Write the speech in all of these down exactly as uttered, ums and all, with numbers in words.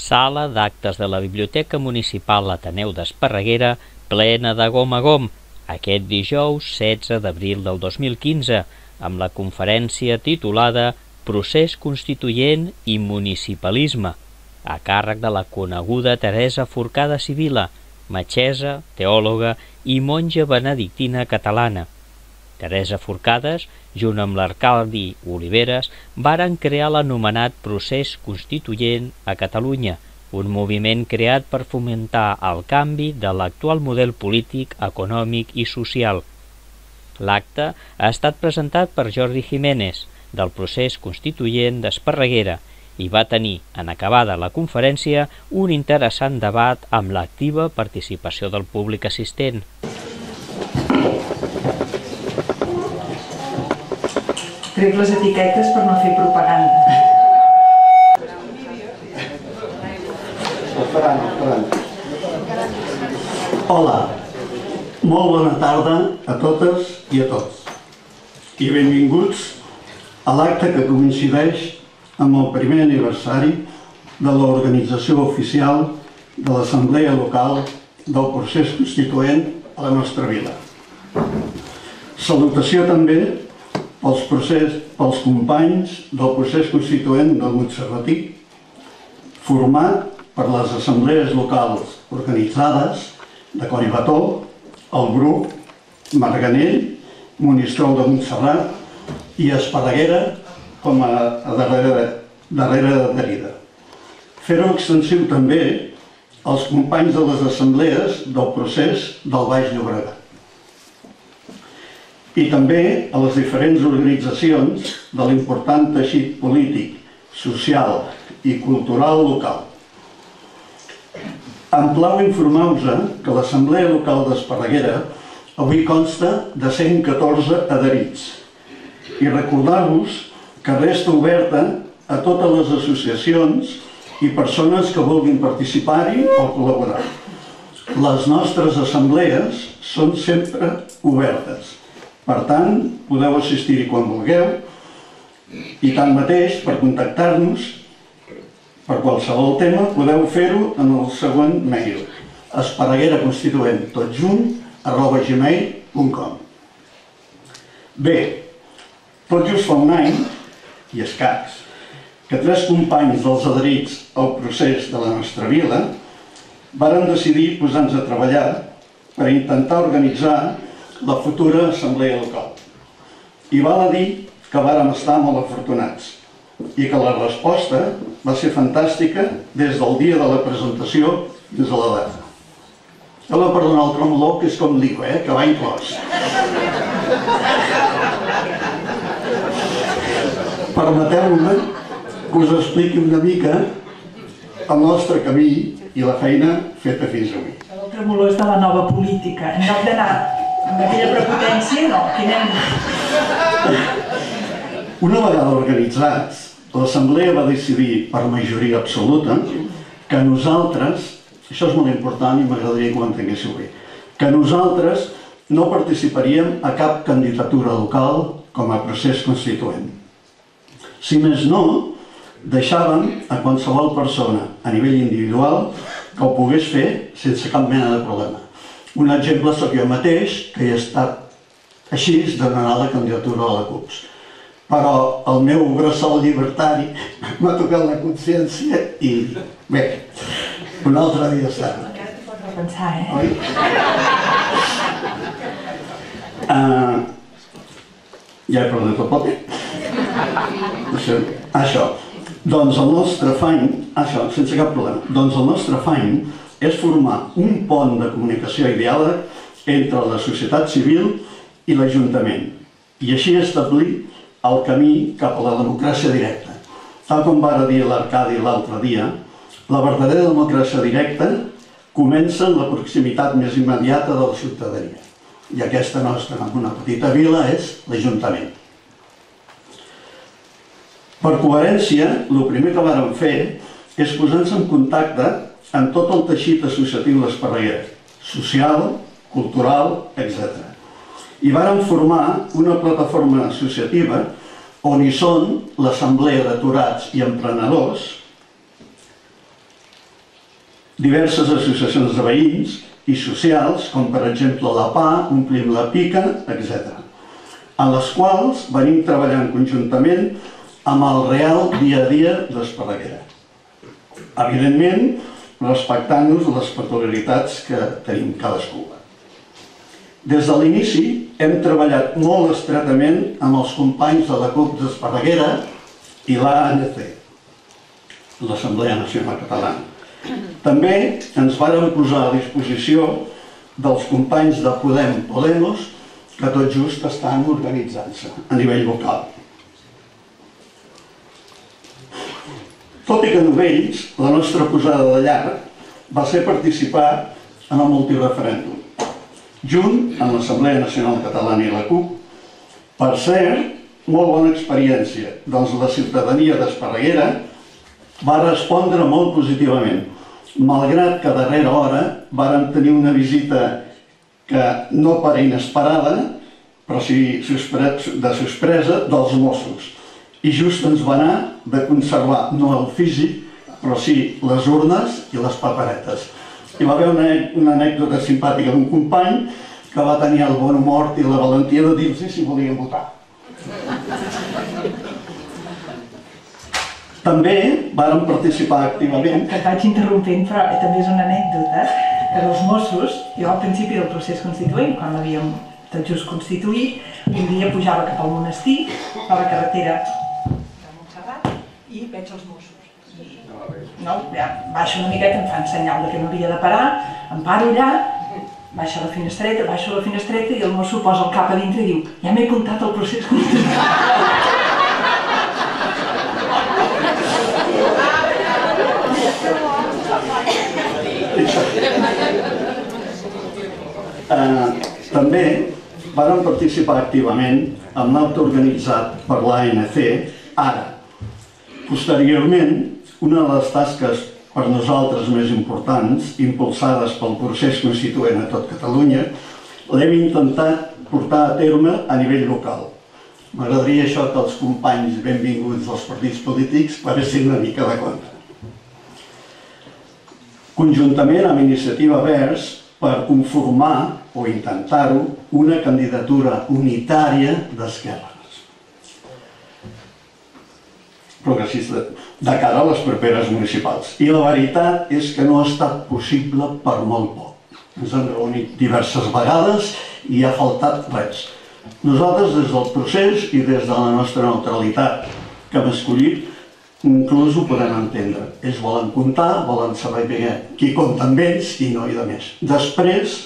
Sala d'actes de la Biblioteca Municipal Ateneu d'Esparreguera plena de gom a gom, aquest dijous setze d'abril del dos mil quinze, amb la conferència titulada Procés Constituent i Municipalisme, a càrrec de la coneguda Teresa Forcada Sibila, metgessa, teòloga i monja benedictina catalana. Teresa Forcades, junt amb l'Arcadi Oliveres, varen crear l'anomenat Procés Constituent a Catalunya, un moviment creat per fomentar el canvi de l'actual model polític, econòmic i social. L'acte ha estat presentat per Jordi Jiménez, del Procés Constituent d'Esparreguera, i va tenir, en acabada la conferència, un interessant debat amb l'activa participació del públic assistent. Trec les etiquetes per no fer propaganda. Hola, molt bona tarda a totes i a tots i benvinguts a l'acte que coincideix amb el primer aniversari de l'organització oficial de l'Assemblea Local del Procés Constituent a la nostra vila. Salutació també pels, procés, pels companys del Procés Constituent del Montserratí, format per les assemblees locals organitzades de Collbató, el Bruc, Marganell, Monistrol de Montserrat i Esparreguera com a, a darrere, darrere adherida. Fer-ho extensiu també als companys de les assemblees del procés del Baix Llobregat. I també a les diferents organitzacions de l'important teixit polític, social i cultural local. Em plau informar-vos que l'Assemblea Local d'Esparreguera avui consta de cent catorze adherits i recordar-vos que resta oberta a totes les associacions i persones que vulguin participar-hi o col·laborar. Les nostres assemblees són sempre obertes, per tant, podeu assistir-hi quan vulgueu i tanmateix, per contactar-nos per qualsevol tema, podeu fer-ho en el següent mail: esparregueraconstituent tot junt arroba gmail punt com. Bé, tot just fa un any i escacs que tres companys dels adherits al procés de la nostra vila varen decidir posar-nos a treballar per intentar organitzar la futura assemblea local. I val a dir que vàrem estar molt afortunats i que la resposta va ser fantàstica des del dia de la presentació fins a la data. Heu de perdonar el tremolor, que és com dic, eh? Que va inclòs. Permeteu-me que us expliqui una mica el nostre camí i la feina feta fins avui. El tremolor és de la nova política. En lloc d'anar amb aquella prepotència, no, que anem... Una vegada organitzats, l'Assemblea va decidir per majoria absoluta que nosaltres, això és molt important i m'agradaria que ho entenguéssiu bé, que nosaltres no participaríem a cap candidatura local com a procés constituent. Si més no, deixàvem a qualsevol persona a nivell individual que ho pogués fer sense cap mena de problema. Un exemple sóc jo mateix, que he estat així de donar la candidatura a la CUP. Però el meu bressol llibertari m'ha tocat la consciència i bé, un altre dia serà. Encara t'hi pots repensar, eh? Oi? Uh, ja he perdut el paper. Això, això. Doncs el nostre afany, això, sense cap problema, doncs el nostre afany és formar un pont de comunicació i diàleg entre la societat civil i l'Ajuntament i així establir el camí cap a la democràcia directa. Tal com va dir l'Arcadi l'altre dia, la verdadera democràcia directa comença en la proximitat més immediata de la ciutadania. I aquesta nostra, en una petita vila, és l'Ajuntament. Per coherència, el primer que vàrem fer és posar-nos en contacte amb tot el teixit associatiu d'Esparreguera, social, cultural, etcètera. I vàrem formar una plataforma associativa on hi són l'Assemblea d'Aturats i Emprenedors, diverses associacions de veïns i socials, com per exemple la P A, Omplim la Pica, etcètera, en les quals venim treballant conjuntament amb el real dia a dia d'Esparreguera. Evidentment, respectant-nos les peculiaritats que tenim cadascú. Des de l'inici hem treballat molt estretament amb els companys de la CUP d'Esparreguera i l'A N C, l'Assemblea Nacional Catalana. També ens vàrem posar a disposició dels companys de Podem Podemos, que tot just estan organitzant-se a nivell local. Tot i que novells, la nostra posada de llarg va ser participar en el multireferèndum, junt amb l'Assemblea Nacional Catalana i la CUP. Per cert, molt bona experiència, doncs la ciutadania d'Esparreguera va respondre molt positivament, malgrat que a darrera hora vàrem tenir una visita que no per inesperada, però sí de sorpresa, dels Mossos. I just ens va anar de conservar no el físic, però sí les urnes i les paperetes. Hi va haver una anècdota simpàtica d'un company que va tenir el bon humor i la valentia de dir-los si volien votar. També vàrem participar activament... Que et vaig interrompent, però també és una anècdota que els Mossos, jo al principi del procés constituent, quan l'havíem tot just constituït, un dia pujava cap al monestir, per la carretera de Montserrat, i veig els Mossos. No, ja, baixo una miqueta, em fan senyal de que no havia de parar, em paro allà, baixa la finestreta, baixo la finestreta i el mosso posa el cap a dintre i diu: ja m'he apuntat al procés constituent. Eh, també vàrem participar activament en l'acte organitzat per l'A N C ara. Posteriorment, una de les tasques per nosaltres més importants, impulsades pel procés constituent a tot Catalunya, l'hem intentat portar a terme a nivell local. M'agradaria això que els companys benvinguts dels partits polítics paressin una mica de compte. Conjuntament amb Iniciativa Verds, per conformar, o intentar-ho, una candidatura unitària d'esquerres. Progressista, de cara a les properes municipals. I la veritat és que no ha estat possible per molt poc. Ens hem reunit diverses vegades i ha faltat res. Nosaltres, des del procés i des de la nostra neutralitat que hem escollit, inclús ho podem entendre. Ells volen comptar, volen saber qui compta amb ells i no hi de més. Després,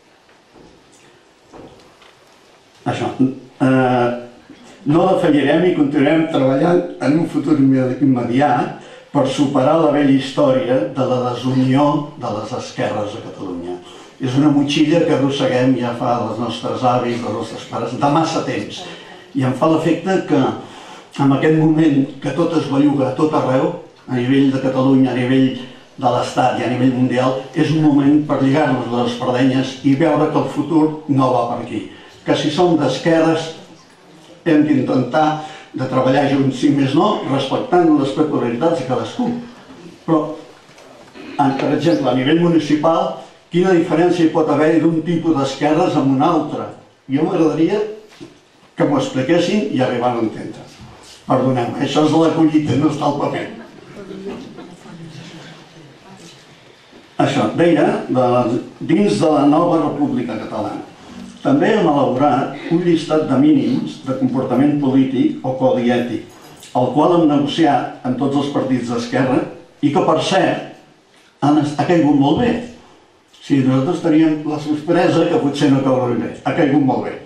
això, eh, no defallirem i continuarem treballant en un futur immediat per superar la vella història de la desunió de les esquerres a Catalunya. És una motxilla que arrosseguem ja fa els nostres avis, els nostres pares, de massa temps. I em fa l'efecte que en aquest moment que tot es belluga a tot arreu, a nivell de Catalunya, a nivell de l'Estat i a nivell mundial, és un moment per lligar-nos les espardenyes i veure que el futur no va per aquí. Que si som d'esquerres hem d'intentar de treballar junts, si més no, respectant les peculiaritats de cadascú. Però, per exemple, a nivell municipal, quina diferència hi pot haver d'un tipus d'esquerres amb un altre? Jo m'agradaria que m'ho expliquessin i arribar a entendre. Perdoneu, això és la collita, no està al paper. Això, deia, dins de la nova República Catalana. També hem elaborat un llistat de mínims de comportament polític o codi ètic, el qual hem negociat amb tots els partits d'esquerra i que, per cert, ha caigut molt bé. Si nosaltres teníem la sorpresa que potser no caurà bé, ha caigut molt bé.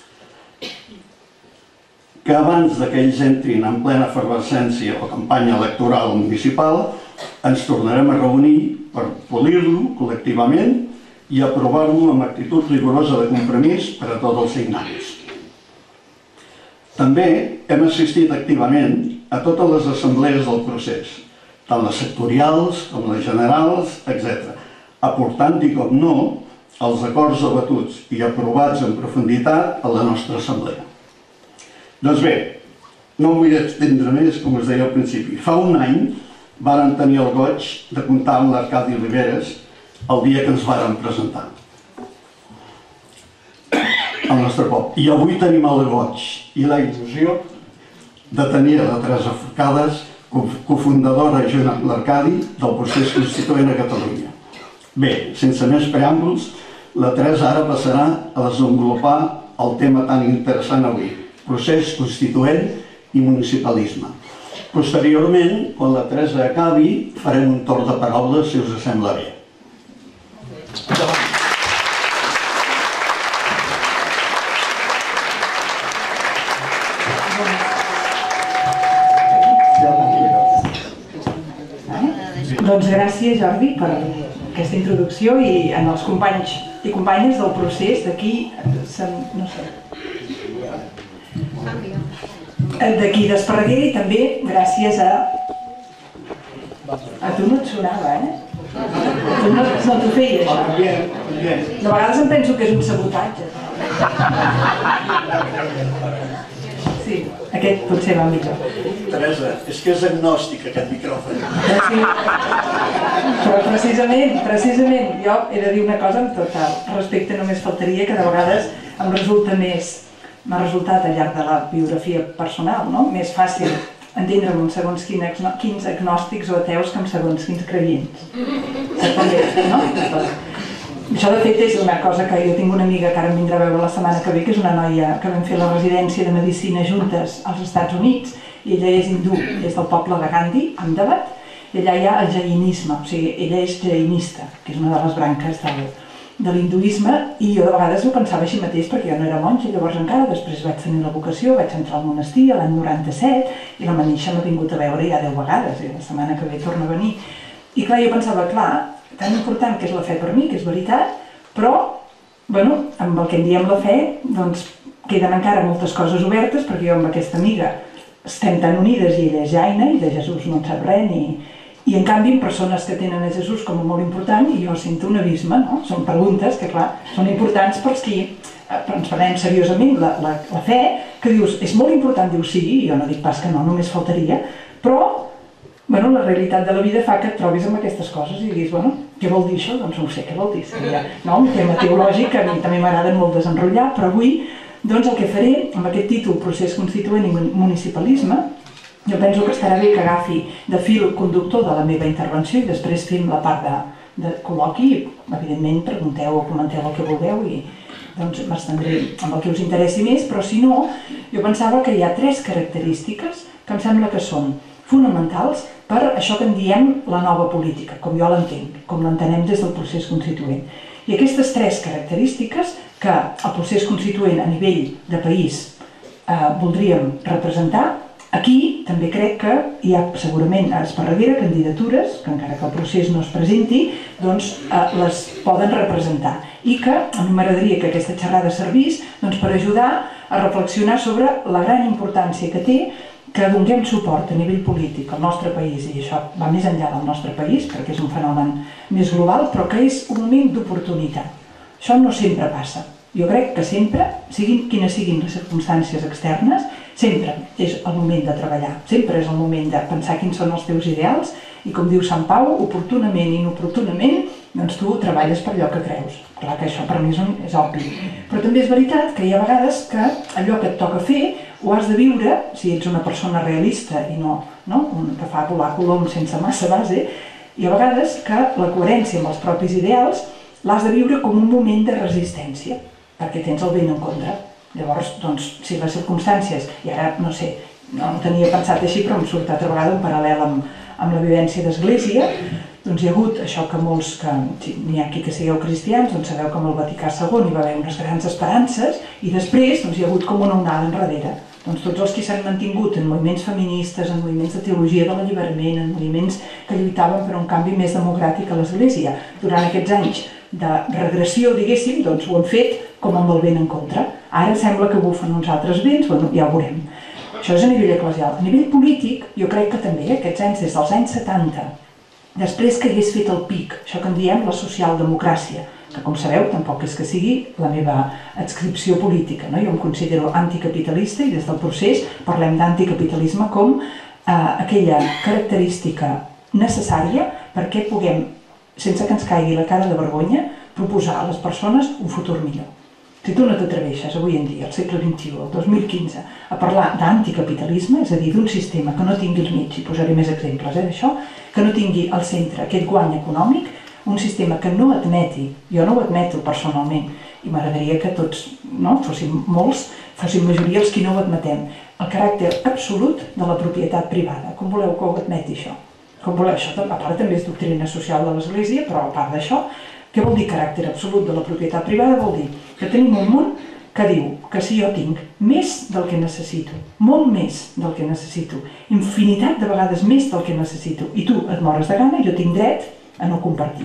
Que abans que ells entrin en plena efervescència o campanya electoral municipal, ens tornarem a reunir per polir-lo col·lectivament i aprovar-lo amb actitud rigorosa de compromís per a tots els signants. També hem assistit activament a totes les assemblees del procés, tant les sectorials com les generals, etcètera, aportant-hi, com no, els acords debatuts i aprovats en profunditat a la nostra assemblea. Doncs bé, no em vull extendre més, com us deia al principi. Fa un any varen tenir el goig de comptar amb l'Arcadi Oliveres el dia que ens varen presentar al nostre poble. I avui tenim el goig i la il·lusió de tenir la Teresa Forcades, cofundadora junt amb l'Arcadi del procés constituent a Catalunya. Bé, sense més preàmbuls, la Teresa ara passarà a desenvolupar el tema tan interessant avui, procés constituent i municipalisme. Posteriorment, quan la Teresa acabi, farem un torn de paraules, si us sembla bé. Doncs gràcies, Jordi, per aquesta introducció i en els companys i companyes del procés d'aquí, no sé, d'aquí d'Esparreguera, i també gràcies a... A tu no et sonava, eh? Tu no, no t'ho feia, això. De vegades em penso que és un sabotatge. Sí, aquest potser va millor. Teresa, és que és agnòstic aquest micròfon. Sí. Però precisament, precisament, jo he de dir una cosa amb tot el respecte, només faltaria que de vegades em resulta més, m'ha resultat al llarg de la biografia personal, no? Més fàcil entendre'm amb segons quins agnòstics o ateus que amb segons quins creients. Certament, no? Això de fet és una cosa que jo tinc una amiga que ara em vindrà a veure la setmana que ve, que és una noia que vam fer la residència de medicina juntes als Estats Units, i ella és hindú, és del poble de Gandhi, Ahmedabad, i allà hi ha el jainisme, o sigui, ella és jainista, que és una de les branques del, de l'hinduisme, i jo de vegades ho pensava així mateix perquè jo no era monja, llavors encara, després vaig tenir la vocació, vaig entrar al monestir l'any noranta-set, i la Manisha m'ha vingut a veure ja deu vegades, i la setmana que ve torna a venir. I clar, jo pensava, clar, tan important que és la fe per mi, que és veritat, però, bueno, amb el que en diem la fe, doncs queden encara moltes coses obertes, perquè jo amb aquesta amiga estem tan unides i ella és jaina i de Jesús no en sap res, ni... i en canvi persones que tenen a Jesús com a molt important i jo sento un abisme, no? Són preguntes que clar, són importants per qui ens prenem seriosament la, la, la fe, que dius, és molt important, dius sí, i jo no dic pas que no, només faltaria, però bueno, la realitat de la vida fa que et trobis amb aquestes coses i diguis, bueno, què vol dir això? Doncs no ho sé, què vol dir? Seria, no, un tema teològic que a mi també m'agrada molt desenrotllar, però avui doncs el que faré amb aquest títol, Procés Constituent i Municipalisme, jo penso que estarà bé que agafi de fil conductor de la meva intervenció i després fem la part de, de col·loqui, evidentment pregunteu o comenteu el que vulgueu i doncs m'estendré amb el que us interessi més, però si no, jo pensava que hi ha tres característiques que em sembla que són fonamentals per això que en diem la nova política, com jo l'entenc, com l'entenem des del procés constituent. I aquestes tres característiques que el procés constituent a nivell de país eh, voldríem representar, aquí també crec que hi ha segurament a Esparreguera candidatures, que encara que el procés no es presenti, doncs eh, les poden representar. I que a mi m'agradaria que aquesta xerrada servís doncs, per ajudar a reflexionar sobre la gran importància que té que donem suport a nivell polític al nostre país, i això va més enllà del nostre país, perquè és un fenomen més global, però que és un moment d'oportunitat. Això no sempre passa. Jo crec que sempre, siguin quines siguin les circumstàncies externes, sempre és el moment de treballar, sempre és el moment de pensar quins són els teus ideals i, com diu Sant Pau, oportunament i inoportunament, doncs tu treballes per allò que creus. Clar que això per mi és, un, és obvi. Però també és veritat que hi ha vegades que allò que et toca fer ho has de viure, si ets una persona realista i no, no un que fa volar coloms sense massa base, i a vegades que la coherència amb els propis ideals l'has de viure com un moment de resistència, perquè tens el vent en contra. Llavors, doncs, si les circumstàncies, i ara, no sé, no ho tenia pensat així, però em surt altra vegada un paral·lel amb, amb la vivència d'Església, doncs hi ha hagut això que molts, que si n'hi ha aquí que sigueu cristians, doncs sabeu que amb el Vaticà segon hi va haver unes grans esperances i després doncs, hi ha hagut com una onada enrere. Doncs tots els que s'han mantingut en moviments feministes, en moviments de teologia de l'alliberament, en moviments que lluitaven per un canvi més democràtic a l'Església, durant aquests anys de regressió, diguéssim, doncs ho han fet com amb el vent en contra. Ara sembla que bufen uns altres vents, bueno, ja ho veurem. Això és a nivell eclesial. A nivell polític, jo crec que també aquests anys, des dels anys setanta, després que hagués fet el pic, això que en diem la socialdemocràcia, que com sabeu tampoc és que sigui la meva adscripció política, no? Jo em considero anticapitalista i des del procés parlem d'anticapitalisme com eh, aquella característica necessària perquè puguem, sense que ens caigui la cara de vergonya, proposar a les persones un futur millor. Si tu no t'atreveixes avui en dia, al segle vint-i-u, el dos mil quinze, a parlar d'anticapitalisme, és a dir, d'un sistema que no tingui al mig, i posaré més exemples eh, d'això, que no tingui al centre aquest guany econòmic, un sistema que no admeti, jo no ho admeto personalment, i m'agradaria que tots, no, fóssim molts, fóssim majoria els qui no ho admetem, el caràcter absolut de la propietat privada. Com voleu que ho admeti això? Com voleu això? A part també és doctrina social de l'Església, però a part d'això, què vol dir caràcter absolut de la propietat privada? Vol dir que tenim un món que diu que si jo tinc més del que necessito, molt més del que necessito, infinitat de vegades més del que necessito, i tu et mores de gana, jo tinc dret a no compartir.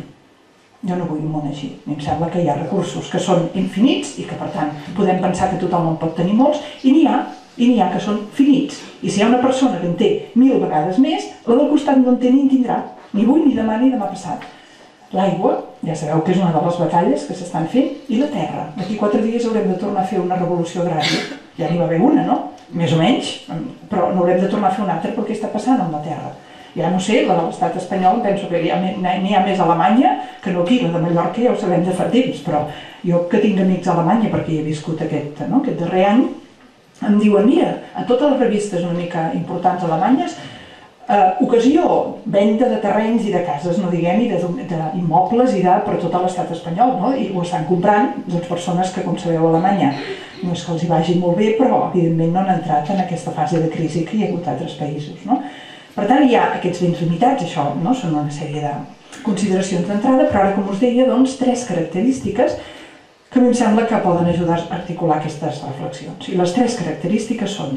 Jo no vull un món així. Em sembla que hi ha recursos que són infinits i que, per tant, podem pensar que tothom en pot tenir molts, i n'hi ha, i n'hi ha que són finits. I si hi ha una persona que en té mil vegades més, la del costat no en té ni en tindrà, ni avui, ni demà, ni demà passat. L'aigua, ja sabeu que és una de les batalles que s'estan fent, i la terra. D'aquí quatre dies haurem de tornar a fer una revolució agrària. Ja n'hi va haver una, no? Més o menys, però n'haurem de tornar a fer una altra perquè està passant amb la terra. Ja no sé, la de l'estat espanyol, penso que n'hi ha més a Alemanya que no aquí, la de Mallorca ja ho sabem de fa temps, però jo que tinc amics a Alemanya, perquè hi he viscut aquest, no? aquest darrer any, em diuen, mira, a totes les revistes una mica importants alemanyes, Uh, ocasió, venda de terrenys i de cases, no diguem, i d'immobles i de per tot l'estat espanyol, no? I ho estan comprant doncs, persones que, com sabeu, a Alemanya no és que els hi vagi molt bé, però evidentment no han entrat en aquesta fase de crisi que hi ha hagut a altres països. No? Per tant, hi ha aquests béns limitats, això no? Són una sèrie de consideracions d'entrada, però ara, com us deia, doncs, tres característiques que a mi em sembla que poden ajudar a articular aquestes reflexions. I les tres característiques són,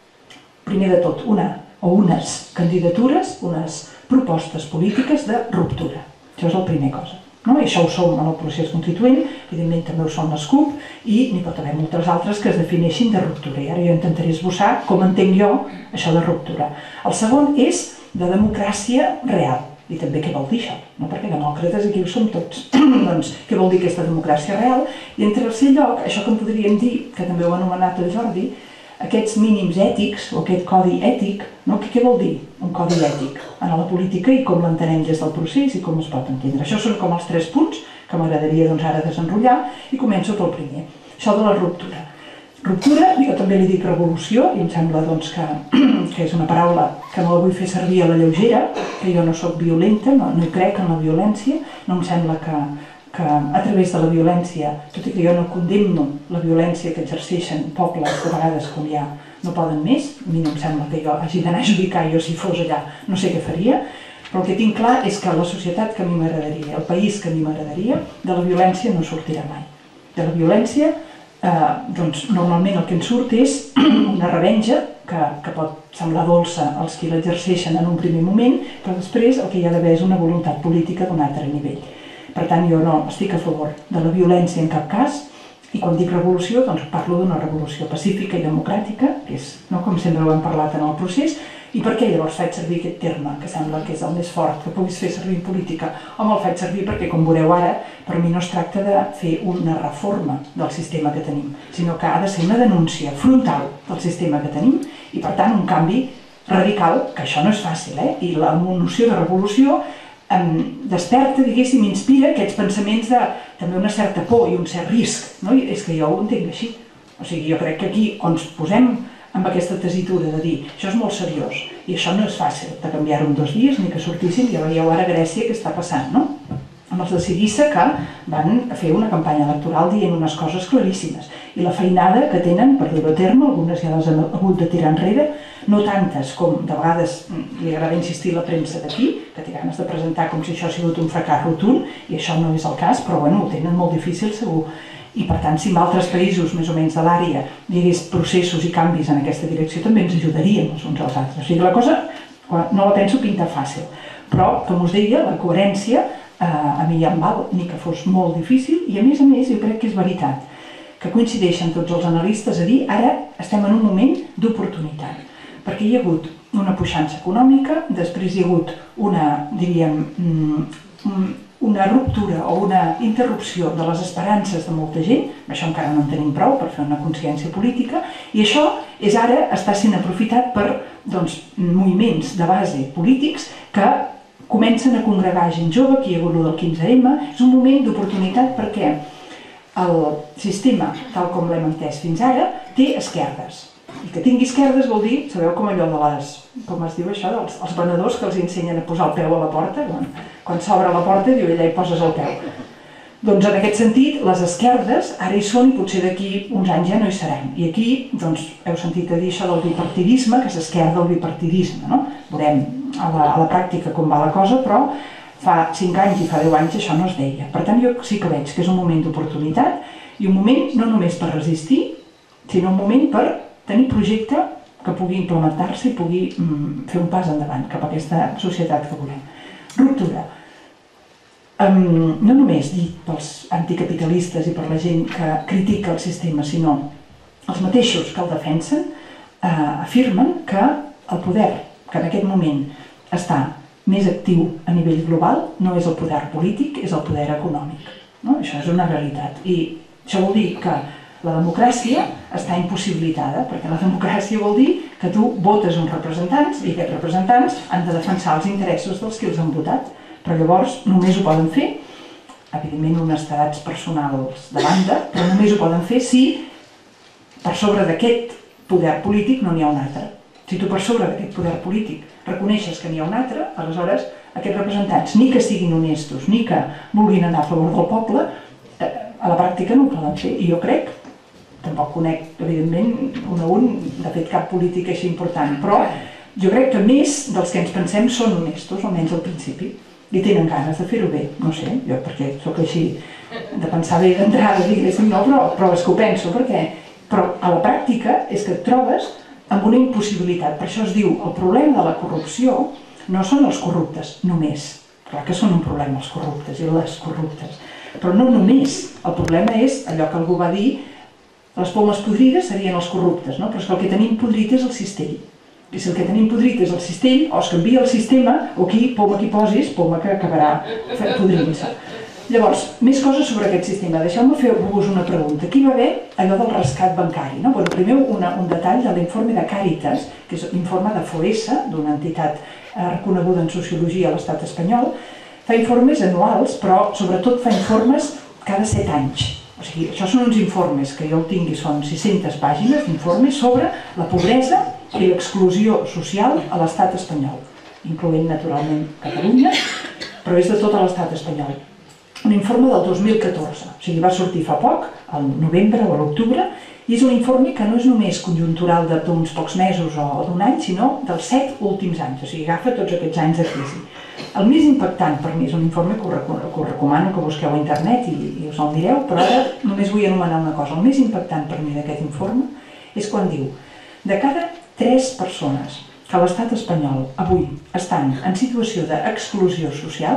primer de tot, una o unes candidatures, unes propostes polítiques de ruptura. Això és la primera cosa. No? I això ho som en el procés constituent, evidentment també ho som les C U P, i n'hi pot haver moltes altres que es defineixin de ruptura. I ara jo intentaré esbossar com entenc jo això de ruptura. El segon és de democràcia real. I també què vol dir això? No? Perquè demòcrates aquí ho som tots. Doncs què vol dir aquesta democràcia real? I en tercer lloc, això que en podríem dir, que també ho ha anomenat el Jordi, aquests mínims ètics, o aquest codi ètic, no? Què vol dir un codi ètic en la política i com l'entenem des del procés i com es pot entendre? Això són com els tres punts que m'agradaria doncs, ara desenrotllar i començo pel primer, això de la ruptura. Ruptura, jo també li dic revolució, i em sembla doncs, que, que és una paraula que no la vull fer servir a la lleugera, que jo no sóc violenta, no, no crec en la violència, no em sembla que que a través de la violència, tot i que jo no condemno la violència que exerceixen pobles de vegades com ja no poden més, a mi no em sembla que jo hagi d'anar a judicar, jo si fos allà no sé què faria, però el que tinc clar és que la societat que a mi m'agradaria, el país que a mi m'agradaria, de la violència no sortirà mai. De la violència, eh, doncs normalment el que en surt és una revenja que, que pot semblar dolça als qui l'exerceixen en un primer moment, però després el que hi ha d'haver és una voluntat política d'un altre nivell. Per tant, jo no estic a favor de la violència en cap cas, i quan dic revolució, doncs parlo d'una revolució pacífica i democràtica, que és, no, com sempre ho hem parlat en el procés, i per què llavors faig servir aquest terme, que sembla que és el més fort que puguis fer servir en política? Home, el faig servir perquè, com veureu ara, per mi no es tracta de fer una reforma del sistema que tenim, sinó que ha de ser una denúncia frontal del sistema que tenim, i per tant un canvi radical, que això no és fàcil, eh? I la noció de revolució desperta, diguéssim, inspira aquests pensaments de també una certa por i un cert risc, no? I és que jo ho entenc així. O sigui, jo crec que aquí on ens posem amb aquesta tesitura de dir això és molt seriós i això no és fàcil de canviar-ho en dos dies ni que sortissin, ja veieu ara a Grècia què està passant, no? Amb els de Syriza que van fer una campanya electoral dient unes coses claríssimes i la feinada que tenen per dur a terme, algunes ja les han hagut de tirar enrere, no tantes com de vegades li agrada insistir la premsa d'aquí, que té ganes de presentar com si això ha sigut un fracàs rotund, i això no és el cas, però bueno, ho tenen molt difícil segur. I per tant, si en altres països més o menys de l'àrea hi hagués processos i canvis en aquesta direcció, també ens ajudaríem els uns als altres. O sigui, la cosa no la penso pintar fàcil, però, com us deia, la coherència eh, a mi ja em val, ni que fos molt difícil, i a més a més jo crec que és veritat, que coincideixen tots els analistes a dir ara estem en un moment d'oportunitat, perquè hi ha hagut una puixança econòmica, després hi ha hagut una, diríem, una ruptura o una interrupció de les esperances de molta gent, això encara no en tenim prou per fer una consciència política, i això és ara està sent aprofitat per doncs, moviments de base polítics que comencen a congregar gent jove, aquí hi ha hagut el quinze ema, és un moment d'oportunitat perquè el sistema, tal com l'hem entès fins ara, té esquerdes. I que tingui esquerdes vol dir, sabeu com allò de les, com es diu això, dels els venedors que els ensenyen a posar el peu a la porta, quan, quan s'obre la porta diu allà hi poses el peu. Doncs en aquest sentit, les esquerdes ara hi són i potser d'aquí uns anys ja no hi seran. I aquí, doncs, heu sentit a dir això del bipartidisme, que s'esquerda el bipartidisme, no? Veurem a la, a la pràctica com va la cosa, però fa cinc anys i fa deu anys això no es deia. Per tant, jo sí que veig que és un moment d'oportunitat i un moment no només per resistir, sinó un moment per tenir projecte que pugui implementar-se i pugui mm, fer un pas endavant cap a aquesta societat que volem. Ruptura. Um, no només dit pels anticapitalistes i per la gent que critica el sistema, sinó els mateixos que el defensen, eh, afirmen que el poder que en aquest moment està més actiu a nivell global no és el poder polític, és el poder econòmic. No? Això és una realitat. I això vol dir que la democràcia està impossibilitada, perquè la democràcia vol dir que tu votes uns representants i aquests representants han de defensar els interessos dels que els han votat. Però llavors només ho poden fer, evidentment honestetats personals de banda, però només ho poden fer si per sobre d'aquest poder polític no n'hi ha un altre. Si tu per sobre d'aquest poder polític reconeixes que n'hi ha un altre, aleshores aquests representants, ni que siguin honestos, ni que vulguin anar a favor del poble, a la pràctica no ho poden fer. I jo crec, tampoc conec, evidentment, un a un, de fet cap polític així important, però jo crec que més dels que ens pensem són honestos, almenys al principi. I tenen ganes de fer-ho bé, no sé, jo perquè sóc així de pensar bé d'entrada, diguéssim, no, però, però és que ho penso, perquè però a la pràctica és que et trobes amb una impossibilitat. Per això es diu, el problema de la corrupció no són els corruptes, només. Clar que són un problema els corruptes i les corruptes, però no només. El problema és allò que algú va dir, les pomes podrides serien els corruptes, no? Però és que el que tenim podrit és el cistell. I si el que tenim podrit és el cistell, o es canvia el sistema, o aquí, poma que hi posis, poma que acabarà podrint-se. Llavors, més coses sobre aquest sistema. Deixeu-me fer-vos una pregunta. Aquí va haver allò del rescat bancari, no? Bueno, primer una, un detall de l'informe de Càritas, que és l'informe de FOESA, d'una entitat eh, reconeguda en sociologia a l'estat espanyol. Fa informes anuals, però sobretot fa informes cada set anys. O sigui, això són uns informes que jo el tingui, són sis-centes pàgines d'informes sobre la pobresa i l'exclusió social a l'estat espanyol, incloent naturalment Catalunya, però és de tot l'estat espanyol. Un informe del dos mil catorze, o sigui, va sortir fa poc, al novembre o a l'octubre, i és un informe que no és només conjuntural d'uns pocs mesos o d'un any, sinó dels set últims anys, o sigui, agafa tots aquests anys de crisi. El més impactant per mi és un informe que us recomano que busqueu a internet i, i us el mireu, però ara només vull anomenar una cosa. El més impactant per mi d'aquest informe és quan diu de cada tres persones que a l'estat espanyol avui estan en situació d'exclusió social,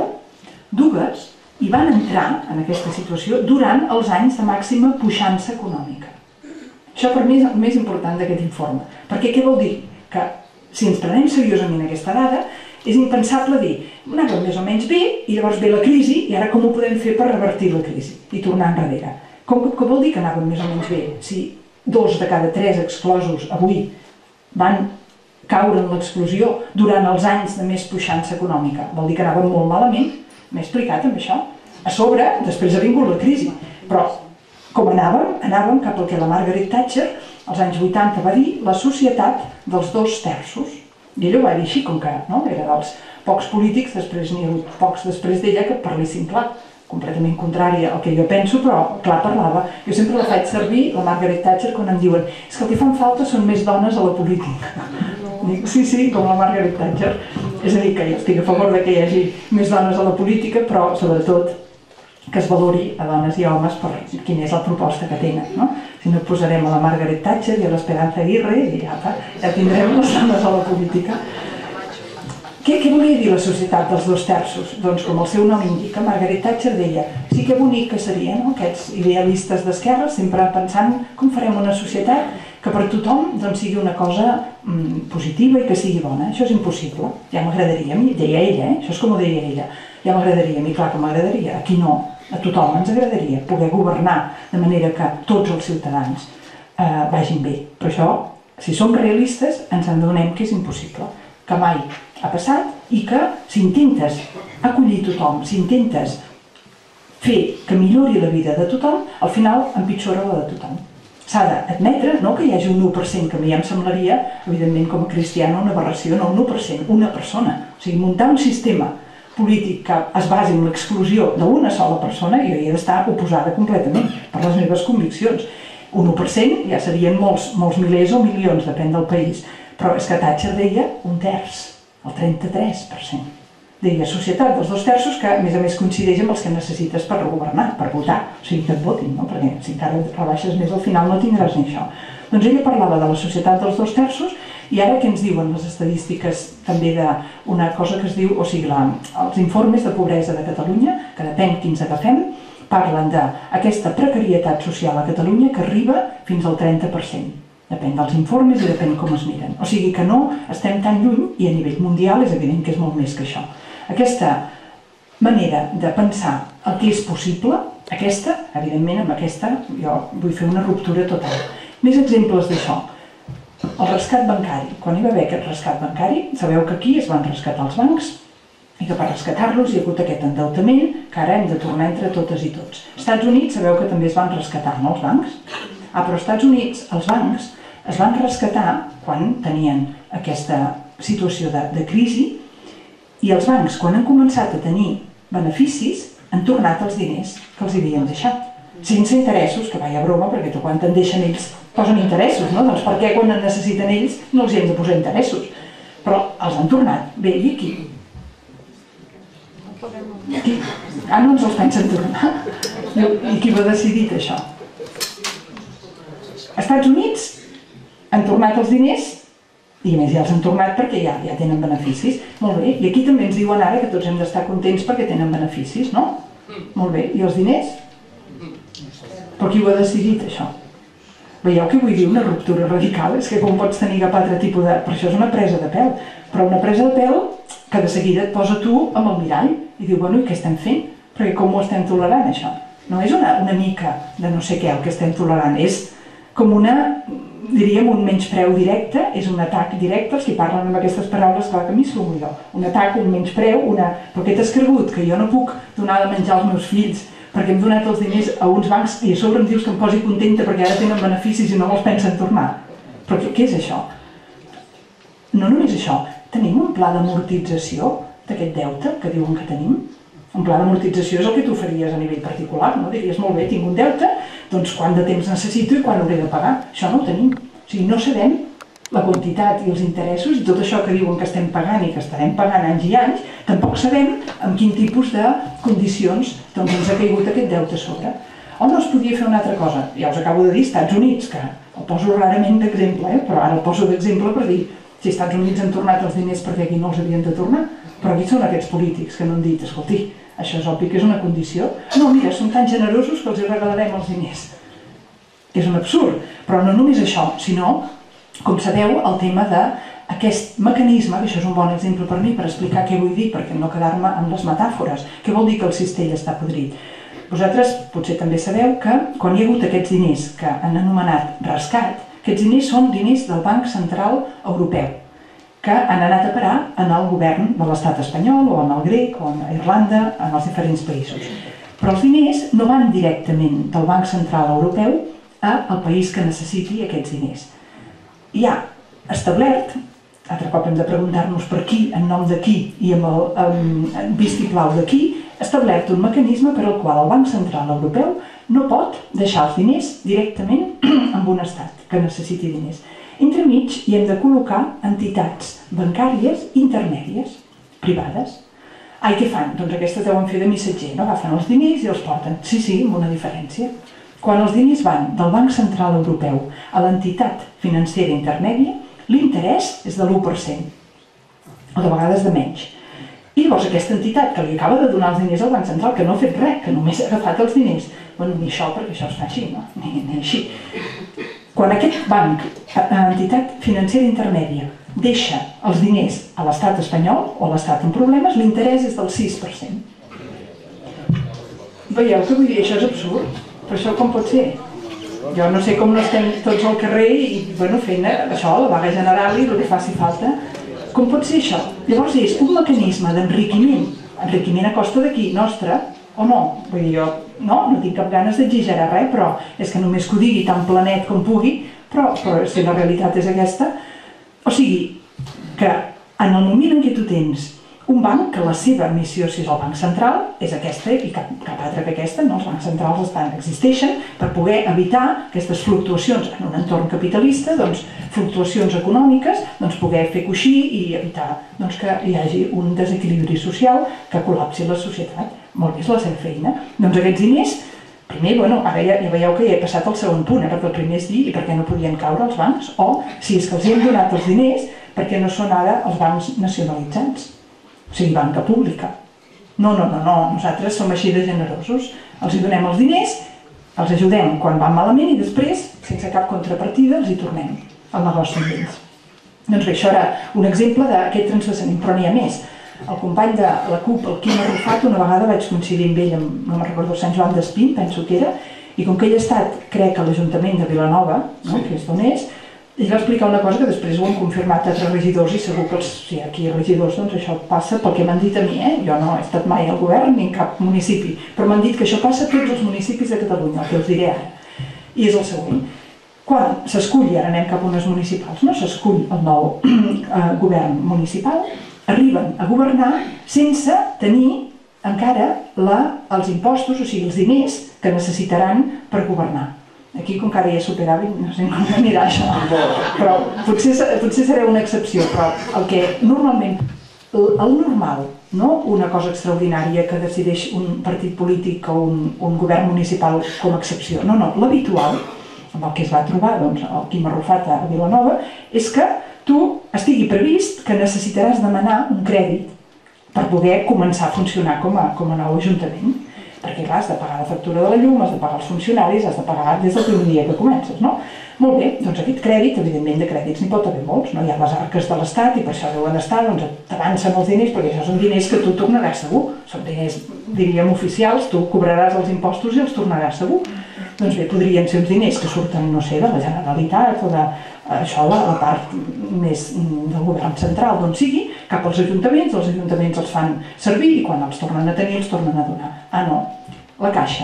dues hi van entrar en aquesta situació durant els anys de màxima puixança econòmica. Això per mi és el més important d'aquest informe, perquè què vol dir? Que si ens prenem seriosament aquesta dada, és impensable dir, anàvem més o menys bé i llavors ve la crisi i ara com ho podem fer per revertir la crisi i tornar enrere. Com que vol dir que anàvem més o menys bé? Si dos de cada tres exclosos avui van caure en l'exclusió durant els anys de més puixança econòmica, vol dir que anàvem molt malament. M'he explicat amb això. A sobre, després ha vingut la crisi, però com anàvem, anàvem cap al que la Margaret Thatcher als anys vuitanta va dir la societat dels dos terços. I ella ho va dir així, com que no? Era dels pocs polítics, després n'hi ha hagut pocs després d'ella que parlessin clar, completament contrària al que jo penso, però clar parlava. Jo sempre la faig servir, la Margaret Thatcher, quan em diuen és que el que fan falta són més dones a la política. Dic, sí, sí, com la Margaret Thatcher. És a dir, que jo estic a favor de que hi hagi més dones a la política, però sobretot que es valori a dones i a homes per quina és la proposta que tenen. No? Si no posarem a la Margaret Thatcher i a l'Esperanza Aguirre i ja, ja tindrem les dones a la política. Què, què volia dir la societat dels dos terços? Doncs com el seu nom indica, Margaret Thatcher deia sí que bonic que seria, no? Aquests idealistes d'esquerra sempre pensant com farem una societat que per tothom doncs, sigui una cosa mm, positiva i que sigui bona. Això és impossible. Ja m'agradaria a mi, deia ella, eh? Això és com ho deia ella. Ja m'agradaria a mi, clar que m'agradaria. Aquí no. A tothom ens agradaria poder governar de manera que tots els ciutadans eh, vagin bé. Però això, si som realistes, ens adonem que és impossible. que mai ha passat i que si intentes acollir tothom, si intentes fer que millori la vida de tothom, al final empitjora la de tothom. S'ha d'admetre no, que hi hagi un u per cent, que a mi ja em semblaria, evidentment, com a cristiana, una aberració, no un u per cent, una persona. O sigui, muntar un sistema polític que es basi en l'exclusió d'una sola persona, jo hi he d'estar oposada completament per les meves conviccions. Un u per cent ja serien molts, molts milers o milions, depèn del país. Però és que Thatcher deia un terç, el trenta-tres per cent. Deia societat dels dos terços que a més a més coincideix amb els que necessites per governar, per votar, o sigui que et votin, no? Perquè si encara rebaixes més al final no tindràs ni això. Doncs ella parlava de la societat dels dos terços i ara què ens diuen les estadístiques també d'una cosa que es diu, o sigui, la, els informes de pobresa de Catalunya, que depèn quins agafem, parlen d'aquesta precarietat social a Catalunya que arriba fins al trenta per cent. Depèn dels informes i depèn com es miren. O sigui que no estem tan lluny i a nivell mundial és evident que és molt més que això. Aquesta manera de pensar el que és possible, aquesta, evidentment amb aquesta jo vull fer una ruptura total. Més exemples d'això. El rescat bancari. Quan hi va haver aquest rescat bancari, sabeu que aquí es van rescatar els bancs i que per rescatar-los hi ha hagut aquest endeutament que ara hem de tornar entre totes i tots. Als Estats Units sabeu que també es van rescatar, no, els bancs? Ah, però als Estats Units els bancs es van rescatar quan tenien aquesta situació de, de crisi i els bancs, quan han començat a tenir beneficis, han tornat els diners que els havien deixat. Sense interessos, que vaya broma, perquè tu quan te'n deixen ells posen interessos, no? Doncs per què quan en necessiten ells no els hi hem de posar interessos? Però els han tornat. Bé, i aquí? Qui? Ah, no ens els pensen tornar. I qui va decidir això? Als Estats Units han tornat els diners i a més ja els han tornat perquè ja, ja tenen beneficis. Molt bé, i aquí també ens diuen ara que tots hem d'estar contents perquè tenen beneficis, no? Molt bé, i els diners? Però qui ho ha decidit, això? Veieu què vull dir? Una ruptura radical? És que com pots tenir cap altre tipus de... Per això és una presa de pèl. Però una presa de pèl que de seguida et posa tu amb el mirall i diu, bueno, i què estem fent? Perquè com ho estem tolerant, això? No és una, una mica de no sé què el que estem tolerant, és com una, diríem, un menyspreu directe, és un atac directe, els que parlen amb aquestes paraules, clar que a mi s'ho millor. Un atac, un menyspreu, una... Però què t'has cregut? Que jo no puc donar de menjar als meus fills perquè hem donat els diners a uns bancs i a sobre em dius que em posi contenta perquè ara tenen beneficis i no me'ls pensen tornar. Però què, què és això? No només això, tenim un pla d'amortització d'aquest deute que diuen que tenim. Un pla d'amortització és el que tu faries a nivell particular, no? Diries, molt bé, tinc un deute, doncs quant de temps necessito i quan hauré de pagar. Això no ho tenim. O sigui, no sabem la quantitat i els interessos i tot això que diuen que estem pagant i que estarem pagant anys i anys, tampoc sabem amb quin tipus de condicions doncs, ens ha caigut aquest deute a sobre. O no es podia fer una altra cosa? Ja us acabo de dir, Estats Units, que el poso rarament d'exemple, eh? Però ara el poso d'exemple per dir si als Estats Units han tornat els diners perquè aquí no els havien de tornar, però aquí són aquests polítics que no han dit, escolti, això és obvi que és una condició. No, mira, són tan generosos que els regalarem els diners. És un absurd, però no només això, sinó, com sabeu, el tema d'aquest mecanisme, que això és un bon exemple per mi per explicar què vull dir, perquè no quedar-me amb les metàfores. Què vol dir que el cistell està podrit? Vosaltres potser també sabeu que quan hi ha hagut aquests diners que han anomenat rescat, aquests diners són diners del Banc Central Europeu, que han anat a parar en el govern de l'estat espanyol, o en el grec, o en Irlanda, en els diferents països. Però els diners no van directament del Banc Central Europeu al país que necessiti aquests diners. Hi ha establert, altre cop hem de preguntar-nos per qui, en nom de qui i amb el vistiplau de qui, establert un mecanisme per al qual el Banc Central Europeu no pot deixar els diners directament en un estat que necessiti diners. Entremig hi hem de col·locar entitats bancàries intermèdies, privades. Ah, i què fan? Doncs aquestes deuen fer de missatger, no? Agafen els diners i els porten. Sí, sí, amb una diferència. Quan els diners van del Banc Central Europeu a l'entitat financera intermèdia, l'interès és de l'u per cent, o de vegades de menys. I llavors aquesta entitat que li acaba de donar els diners al Banc Central, que no ha fet res, que només ha agafat els diners, bueno, ni això, perquè això es fa així, no? Ni, ni així. Quan aquest banc, entitat financera intermèdia, deixa els diners a l'estat espanyol o a l'estat en problemes, l'interès és del sis per cent. Veieu què vull dir? Això és absurd. Però això com pot ser? Jo no sé com no estem tots al carrer i, bueno, fent això, la vaga general i el que faci falta. com pot ser això? Llavors és un mecanisme d'enriquiment, enriquiment a costa d'aquí, nostre, o no? Vull dir, jo no, no tinc cap ganes d'exagerar res, però és que només que ho digui tan planet com pugui, però, però si la realitat és aquesta, o sigui, que en el moment en què tu tens un banc que la seva missió, si és el banc central, és aquesta i cap, cap altra que aquesta, no? Els bancs centrals estan, existeixen per poder evitar aquestes fluctuacions en un entorn capitalista, doncs, fluctuacions econòmiques, doncs, poder fer coixí i evitar doncs, que hi hagi un desequilibri social que col·lapsi la societat. Molt bé, és la seva feina. Doncs aquests diners, primer, bueno, ara ja, ja veieu que ja he passat al segon punt, eh, perquè el primer és dir i per què no podien caure els bancs, o si és que els hi hem donat els diners, perquè no són ara els bancs nacionalitzats. O sigui, banca pública. No, no, no, no, nosaltres som així de generosos. Els hi donem els diners, els ajudem quan van malament i després, sense cap contrapartida, els hi tornem al negoci amb ells. Doncs bé, això era un exemple d'aquest transvasament, però n'hi ha més. El company de la CUP, el Quim Arrufat, una vegada vaig coincidir amb ell, amb, no me'n recordo, Sant Joan d'Espín, penso que era, i com que ell ha estat, crec, a l'Ajuntament de Vilanova, no, que és d'on és, ell va explicar una cosa que després ho han confirmat altres regidors i segur que els, si aquí hi ha regidors doncs això passa pel que m'han dit a mi, eh? Jo no he estat mai al govern ni en cap municipi, però m'han dit que això passa a tots els municipis de Catalunya, el que us diré ara. I és el següent. Quan s'escull, i ara anem cap a unes municipals, no s'escull el nou eh, govern municipal, arriben a governar sense tenir encara la, els impostos, o sigui, els diners que necessitaran per governar. Aquí, com que ara ja he superàvit, no sé com anirà això, però potser, potser serà una excepció, però el que normalment, el, el normal, no una cosa extraordinària que decideix un partit polític o un, un govern municipal com a excepció, no, no, l'habitual, amb el que es va trobar doncs, el Quim Arrufat a Vilanova, és que tu estigui previst que necessitaràs demanar un crèdit per poder començar a funcionar com a, com a nou ajuntament. Perquè clar, has de pagar la factura de la llum, has de pagar els funcionaris, has de pagar des del primer dia que comences, no? Molt bé, doncs aquest crèdit, evidentment de crèdits n'hi pot haver molts, no? Hi ha les arques de l'Estat i per això deuen estar, doncs t'avancen els diners, perquè això són diners que tu tornaràs segur, són diners, diríem, oficials, tu cobraràs els impostos i els tornaràs segur. Doncs bé, podrien ser uns diners que surten, no sé, de la Generalitat o de això, la, la part més del govern central, d'on sigui, cap als ajuntaments, els ajuntaments els fan servir i quan els tornen a tenir els tornen a donar. Ah, no, la Caixa.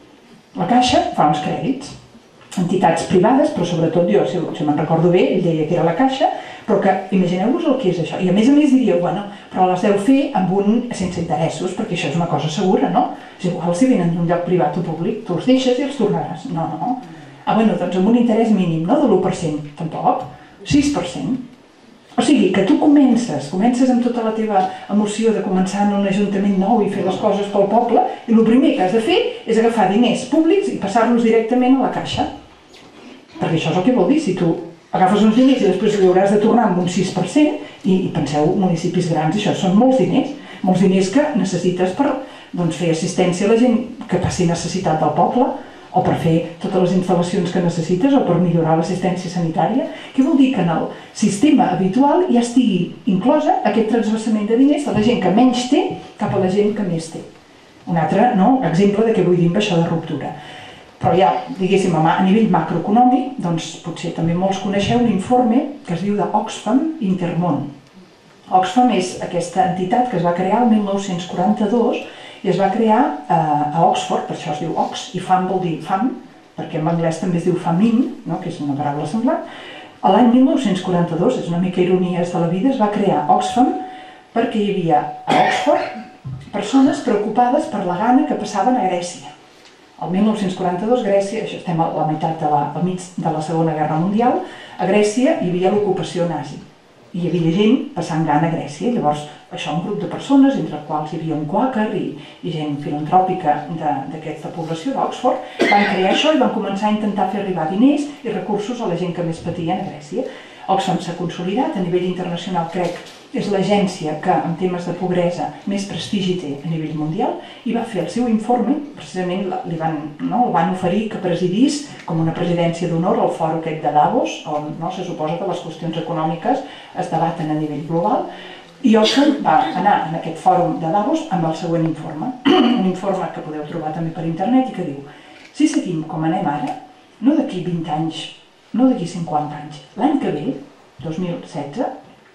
La Caixa fa uns crèdits, entitats privades, però sobretot jo, si, si me'n recordo bé, ell deia que era la Caixa, però que imagineu-vos el que és això. I a més a més diríeu, bueno, però les deu fer amb un sense interessos, perquè això és una cosa segura, no? És igual si venen d'un lloc privat o públic, tu els deixes i els tornaràs. No, no. Ah, bueno, doncs amb un interès mínim, no de l'u per cent, tampoc, sis per cent. O sigui, que tu comences, comences amb tota la teva emoció de començar en un ajuntament nou i fer les coses pel poble, i el primer que has de fer és agafar diners públics i passar-los directament a la Caixa. Perquè això és el que vol dir, si tu agafes uns diners i després li hauràs de tornar amb un sis per cent, i, i penseu, municipis grans, això són molts diners, molts diners que necessites per doncs, fer assistència a la gent que passi necessitat del poble, o per fer totes les instal·lacions que necessites, o per millorar l'assistència sanitària. Què vol dir? Que en el sistema habitual ja estigui inclosa aquest transvasament de diners de la gent que menys té cap a la gent que més té. Un altre no, exemple de què vull dir amb això de ruptura. Però ja, diguéssim, a nivell macroeconòmic, doncs potser també molts coneixeu l'informe que es diu d'Oxfam Intermón. Oxfam és aquesta entitat que es va crear el mil nou-cents quaranta-dos i es va crear a Oxford, per això es diu Ox, i fam vol dir fam, perquè en anglès també es diu famine, no? Que és una paraula semblant. L'any mil nou-cents quaranta-dos, és una mica ironies de la vida, es va crear Oxfam perquè hi havia a Oxford persones preocupades per la gana que passaven a Grècia. El mil nou-cents quaranta-dos, Grècia, això estem a la meitat de la, al mig de la Segona Guerra Mundial, a Grècia hi havia l'ocupació nazi. I hi havia gent passant gana a Grècia, i llavors això un grup de persones, entre els quals hi havia un quàquer i, i gent filantròpica d'aquesta població d'Oxford, van crear això i van començar a intentar fer arribar diners i recursos a la gent que més patien a Grècia. Oxfam s'ha consolidat, a nivell internacional crec és l'agència que en temes de pobresa més prestigi té a nivell mundial i va fer el seu informe, precisament li van, no, el van oferir que presidís com una presidència d'honor al fòrum aquest de Davos, on no, se suposa que les qüestions econòmiques es debaten a nivell global, i Oxfam va anar en aquest fòrum de Davos amb el següent informe, un informe que podeu trobar també per internet i que diu: si seguim com anem ara, no d'aquí vint anys, no d'aquí cinquanta anys, l'any que ve, dos mil setze,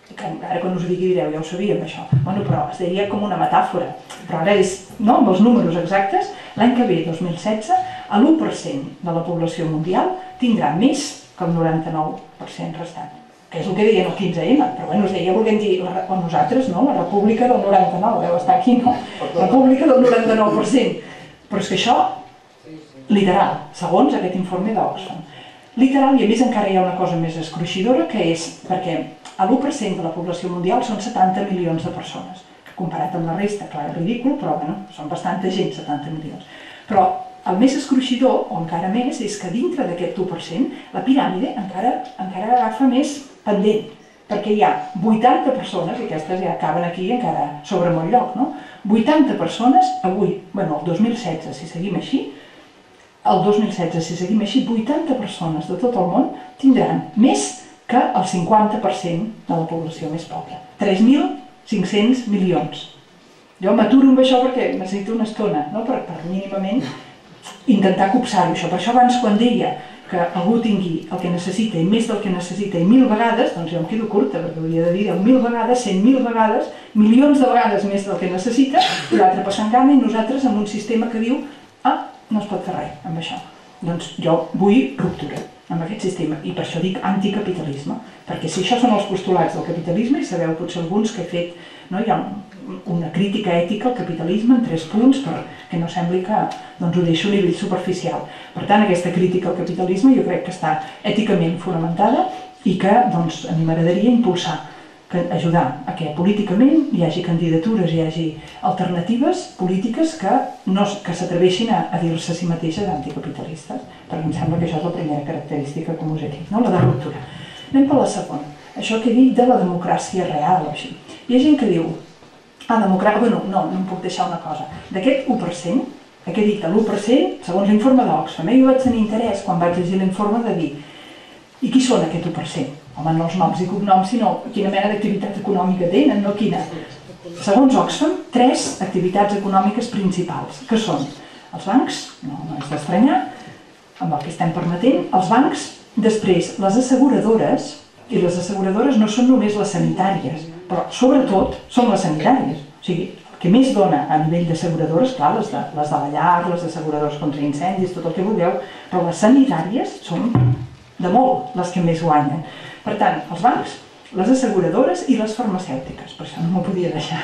que ara quan us ho digui direu, ja ho sabíem això, bueno, però es deia com una metàfora, però ara és, no, amb els números exactes, l'any que ve, dos mil setze, l'u per cent de la població mundial tindrà més que el noranta-nou per cent restant, que és el que deien el quinze ema, però bueno, us deia, volguem dir, o nosaltres, no?, la república del noranta-nou, deu estar aquí, no?, república del noranta-nou per cent, però és que això, literal, segons aquest informe d'Oxfam, literal, i a més encara hi ha una cosa més escruixidora, que és, perquè l'u per cent de la població mundial són setanta milions de persones, que comparat amb la resta, clar, és ridícul, però bueno, són bastanta gent, setanta milions. Però el més escruixidor, o encara més, és que dintre d'aquest u per cent la piràmide encara, encara agafa més pendent, perquè hi ha vuitanta persones, i aquestes ja acaben aquí encara sobre molt lloc, no? vuitanta persones, avui, bueno, el dos mil setze, si seguim així, el dos mil setze, si seguim així, vuitanta persones de tot el món tindran més que el cinquanta per cent de la població més pobra. tres mil cinc-cents milions. Jo m'aturo amb això perquè necessito una estona, no? per, per mínimament intentar copsar-ho això. Per això abans quan deia que algú tingui el que necessita i més del que necessita i mil vegades, doncs jo em quedo curta, perquè hauria de dir deu mil vegades, cent mil vegades, milions de vegades més del que necessita, i l'altre passant gana, i nosaltres amb un sistema que diu ah, no es pot fer res amb això. Doncs jo vull ruptura amb aquest sistema, i per això dic anticapitalisme, perquè si això són els postulats del capitalisme, i sabeu potser alguns que he fet, no, hi ha una crítica ètica al capitalisme en tres punts, perquè no sembli que doncs, ho deixo a nivell superficial. Per tant, aquesta crítica al capitalisme jo crec que està èticament fonamentada i que doncs, a mi m'agradaria impulsar, que ajudar a que políticament hi hagi candidatures, hi hagi alternatives polítiques que, no, que s'atreveixin a, a dir-se a si mateixes anticapitalistes, perquè em sembla que això és la primera característica, com us he dit, no? La de ruptura. Anem per la segona, això que he dit de la democràcia real o així. Hi ha gent que diu, ah, democràcia, bueno, no, no em puc deixar una cosa, d'aquest u per cent, que he dit l'u per cent, segons l'informe d'Oxfam, eh, jo vaig tenir interès quan vaig llegir l'informe de dir, i qui són aquest u per cent? Home, no els noms i cognoms, sinó quina mena d'activitat econòmica tenen, no quina. Segons Oxfam, tres activitats econòmiques principals, que són els bancs, no, no és d'estranyar, amb el que estem permetent, els bancs, després les asseguradores, i les asseguradores no són només les sanitàries, però sobretot són les sanitàries. O sigui, el que més dona a nivell d'asseguradores, clar, les de, les de la llar, les asseguradores contra incendis, tot el que vulgueu, però les sanitàries són de molt les que més guanyen. Per tant, els bancs, les asseguradores i les farmacèutiques, per això no m'ho podia deixar.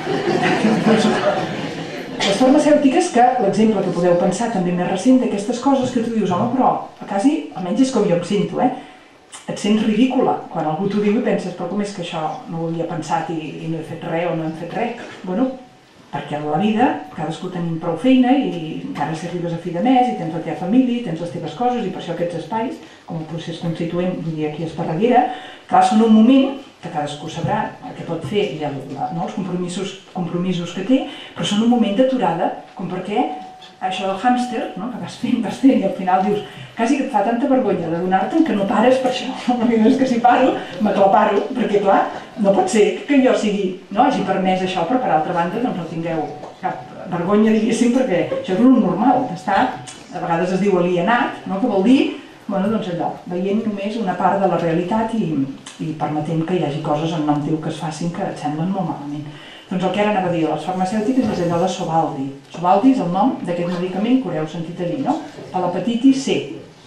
Les farmacèutiques, que l'exemple que podeu pensar també més recent d'aquestes coses que tu dius, home, però quasi, almenys és com jo em sento, eh? Et sents ridícula quan algú t'ho diu i penses, però com és que això no ho havia pensat i, i no he fet res o no hem fet res? Bueno, perquè a la vida cadascú tenim prou feina i encara si arribes a fi de mes i tens la teva família, tens les teves coses i per això aquests espais, com el procés constituent, vull dir aquí a Esparreguera, clar, són un moment que cadascú sabrà el que pot fer i el, no, els compromisos, compromisos que té, però són un moment d'aturada, com perquè això del hàmster, no, que vas fent, vas fent i al final dius, quasi que et fa tanta vergonya de donar-te'n que no pares per això, perquè és que si paro, m'aclaparo, perquè clar, no pot ser que jo sigui, no, hagi permès això, però per altra banda doncs no tingueu cap vergonya, diguéssim, perquè això és el normal, d'estar, a vegades es diu alienat, no, que vol dir, bueno, doncs allò, veient només una part de la realitat i, i permetent que hi hagi coses en nom teu que es facin que et semblen molt malament. Doncs el que ara anava a dir a les farmacèutiques és allò de Sovaldi. Sovaldi és el nom d'aquest medicament que haureu sentit a dir, no? Per l'hepatitis C.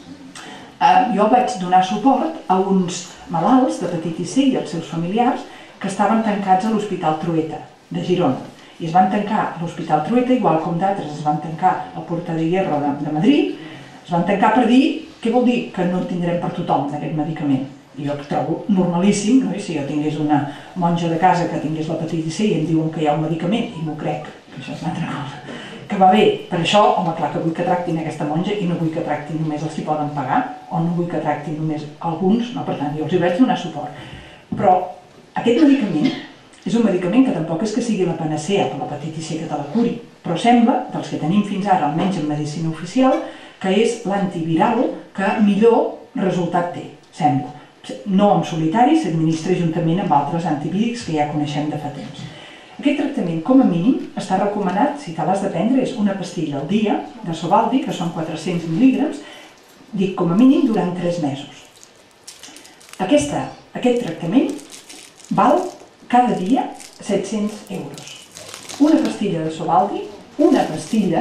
Uh, jo vaig donar suport a uns malalts d'hepatitis C i els seus familiars que estaven tancats a l'Hospital Trueta, de Girona. I es van tancar a l'Hospital Trueta, igual com d'altres es van tancar al Puerta de Hierro de, de Madrid, es van tancar per dir, què vol dir? Que no tindrem per tothom d'aquest medicament. I jo ho trobo normalíssim, no? I si jo tingués una monja de casa que tingués l'hepatitis C i em diuen que hi ha un medicament, i m'ho crec, que això és una altra cosa, que va bé, per això, home, clar que vull que tractin aquesta monja i no vull que tractin només els que poden pagar, o no vull que tractin només alguns, no? Per tant, jo els hi vaig donar suport. Però aquest medicament és un medicament que tampoc és que sigui la panacea per l'hepatitis C que te la curi, però sembla, dels que tenim fins ara, almenys en medicina oficial, que és l'antiviral que millor resultat té, sembla. No en solitari, s'administra juntament amb altres antivírics que ja coneixem de fa temps. Aquest tractament, com a mínim, està recomanat, si te l'has de prendre, és una pastilla al dia de Sovaldi, que són quatre-cents mil·lígrams, dic com a mínim durant tres mesos. Aquesta, aquest tractament val cada dia set-cents euros. Una pastilla de Sovaldi, una pastilla,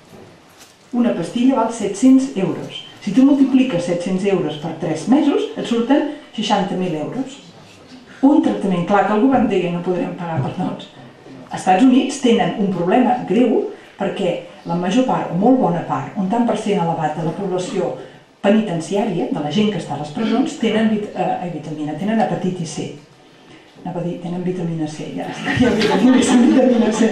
una pastilla val set-cents euros. Si tu multipliques set-cents euros per tres mesos, et surten seixanta mil euros. Un tractament, clar que el govern deia no podrem pagar per tots. Els Estats Units tenen un problema greu perquè la major part, o molt bona part, un tant per cent elevat de la població penitenciària, de la gent que està a les presons, tenen eh, vitamina, tenen hepatitis C. Anava a dir, tenen vitamina C, ja està, ja vitamina C.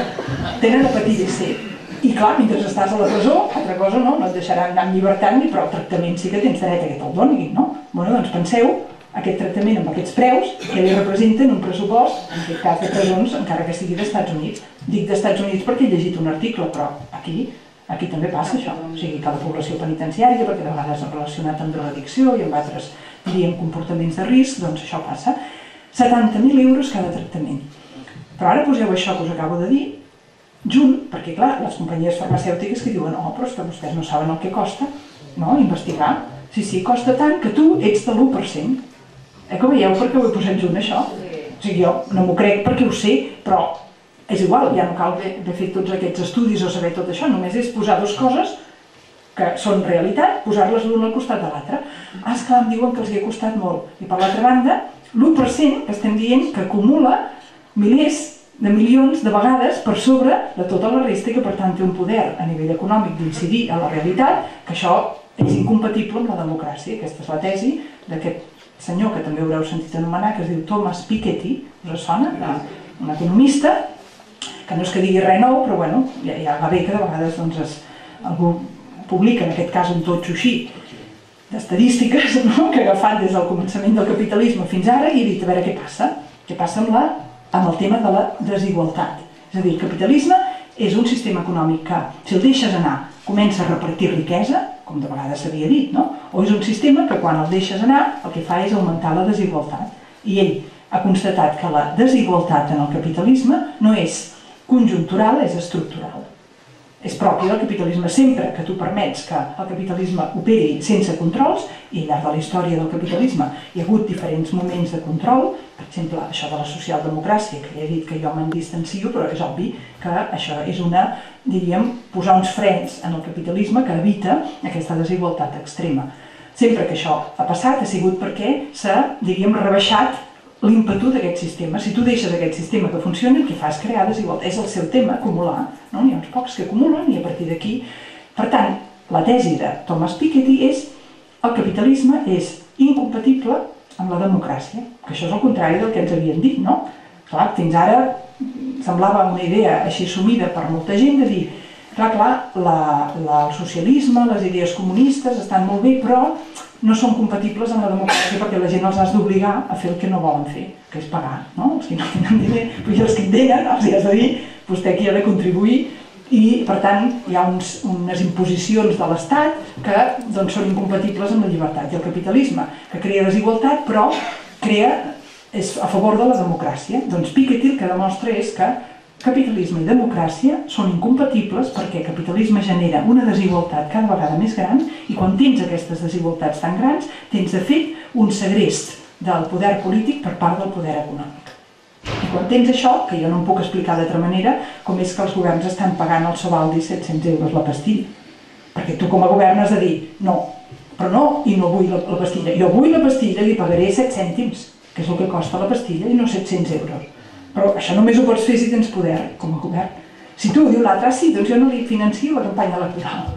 Tenen hepatitis C. I clar, mentre estàs a la presó, altra cosa no, no et deixaran anar en llibertat, però el tractament sí que tens dret a que te'l donin, no? Bueno, doncs penseu, aquest tractament amb aquests preus, que li representen un pressupost, en aquest cas de presons, encara que sigui dels Estats Units. Dic dels Estats Units perquè he llegit un article, però aquí, aquí també passa això. O sigui, que la població penitenciària, perquè de vegades és relacionat amb drogadicció i amb altres, diríem, comportaments de risc, doncs això passa. setanta mil euros cada tractament. Però ara poseu això que us acabo de dir, junt, perquè clar, les companyies farmacèutiques que diuen oh, però és que vostès no saben el que costa, no? Investigar. Sí, sí, costa tant que tu ets de l'u per cent. Eh que veieu per què ho he posat junt, això? O sigui, jo no m'ho crec perquè ho sé, però és igual, ja no cal haver fet tots aquests estudis o saber tot això, només és posar dues coses que són realitat, posar-les l'una al costat de l'altra. Ah, esclar, em diuen que els hi ha costat molt. I per l'altra banda, l'u per cent que estem dient que acumula milers de milions de vegades per sobre de tota la resta i que per tant té un poder a nivell econòmic d'incidir a la realitat, que això és incompatible amb la democràcia. Aquesta és la tesi d'aquest senyor que també haureu sentit anomenar, que es diu Thomas Piketty, us sona? Un economista, que no és que digui res nou, però bueno, ja, ja va bé que de vegades doncs, es, algú publica, en aquest cas un totxo així, d'estadístiques, no? Que ha agafat des del començament del capitalisme fins ara i ha dit a veure què passa, què passa amb, la, amb el tema de la desigualtat. És a dir, el capitalisme és un sistema econòmic que, si el deixes anar, comença a repartir riquesa, com de vegades s'havia dit, no? O és un sistema que quan el deixes anar el que fa és augmentar la desigualtat. I ell ha constatat que la desigualtat en el capitalisme no és conjuntural, és estructural. És propi del capitalisme. Sempre que tu permets que el capitalisme operi sense controls, i al llarg de la història del capitalisme hi ha hagut diferents moments de control, per exemple, això de la socialdemocràcia, que ja he dit que jo me'n distancio, però és obvi que això és una, diríem, posar uns frens en el capitalisme que evita aquesta desigualtat extrema. Sempre que això ha passat ha sigut perquè s'ha, diríem, rebaixat l'ímpetu d'aquest sistema. Si tu deixes aquest sistema que funcioni, el que fa és crear desigualtat. És el seu tema, acumular. No? N'hi ha uns pocs que acumulen i a partir d'aquí... Per tant, la tesi de Thomas Piketty és el capitalisme és incompatible amb la democràcia, que això és el contrari del que ens havien dit, no? Clar, fins ara semblava una idea així assumida per molta gent de dir clar, clar, la, la, el socialisme, les idees comunistes estan molt bé, però no són compatibles amb la democràcia perquè la gent els has d'obligar a fer el que no volen fer, que és pagar, no? Els que no tenen diner, però els que en tenen, els hi has de dir, vostè aquí ha de contribuir i, per tant, hi ha uns, unes imposicions de l'Estat que doncs, són incompatibles amb la llibertat. I el capitalisme, que crea desigualtat, però crea, és a favor de la democràcia. Doncs Piketty el que demostra és que capitalisme i democràcia són incompatibles perquè el capitalisme genera una desigualtat cada vegada més gran i quan tens aquestes desigualtats tan grans tens de fet un segrest del poder polític per part del poder econòmic. I quan tens això, que jo no em puc explicar d'altra manera, com és que els governs estan pagant al Sovaldi set-cents euros la pastilla. Perquè tu com a govern has de dir no, però no, i no vull la, la pastilla. Jo vull la pastilla i li pagaré set cèntims, que és el que costa la pastilla, i no set-cents euros. Però això només ho pots fer si tens poder, com a govern. Si tu diu l'altre, sí, doncs jo no li financio la campanya electoral.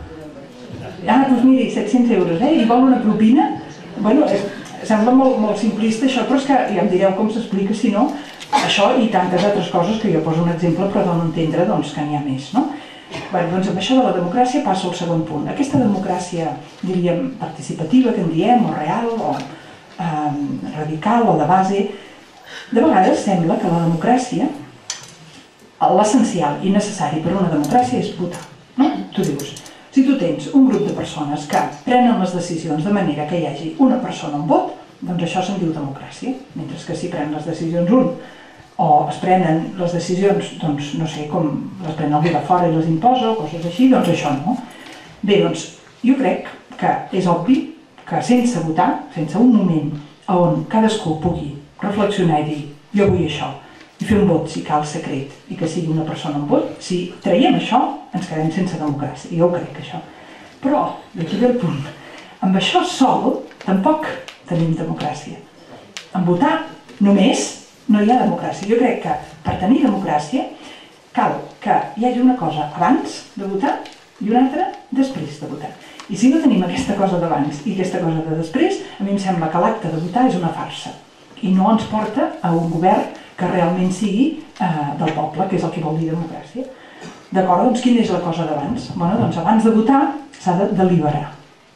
Ah, doncs miri, set-cents euros, eh? I vol una propina? Bueno, és, sembla molt, molt simplista això, però és que ja em direu com s'explica, si no, això i tantes altres coses que jo poso un exemple però dono a entendre doncs, que n'hi ha més, no? Bé, doncs amb això de la democràcia passa al segon punt. Aquesta democràcia, diríem, participativa, que en diem, o real, o eh, radical, o de base, de vegades sembla que la democràcia, l'essencial i necessari per a una democràcia és votar. No? Tu dius, si tu tens un grup de persones que prenen les decisions de manera que hi hagi una persona amb vot, doncs això se'n diu democràcia. Mentre que si prenen les decisions un, o es prenen les decisions, doncs no sé, com les prenen algú de fora i les imposa o coses així, doncs això no. Bé, doncs jo crec que és obvi que sense votar, sense un moment on cadascú pugui reflexionar i dir, jo vull això, i fer un vot si cal secret i que sigui una persona amb vot. Si traiem això, ens quedem sense democràcia, jo ho crec, això. Però, d'aquí ve el punt, amb això sol tampoc tenim democràcia. En votar només no hi ha democràcia. Jo crec que per tenir democràcia cal que hi hagi una cosa abans de votar i una altra després de votar. I si no tenim aquesta cosa d'abans i aquesta cosa de després, a mi em sembla que l'acte de votar és una farsa i no ens porta a un govern que realment sigui eh, del poble, que és el que vol dir democràcia. D'acord, doncs quina és la cosa d'abans? Bueno, doncs abans de votar s'ha de deliberar.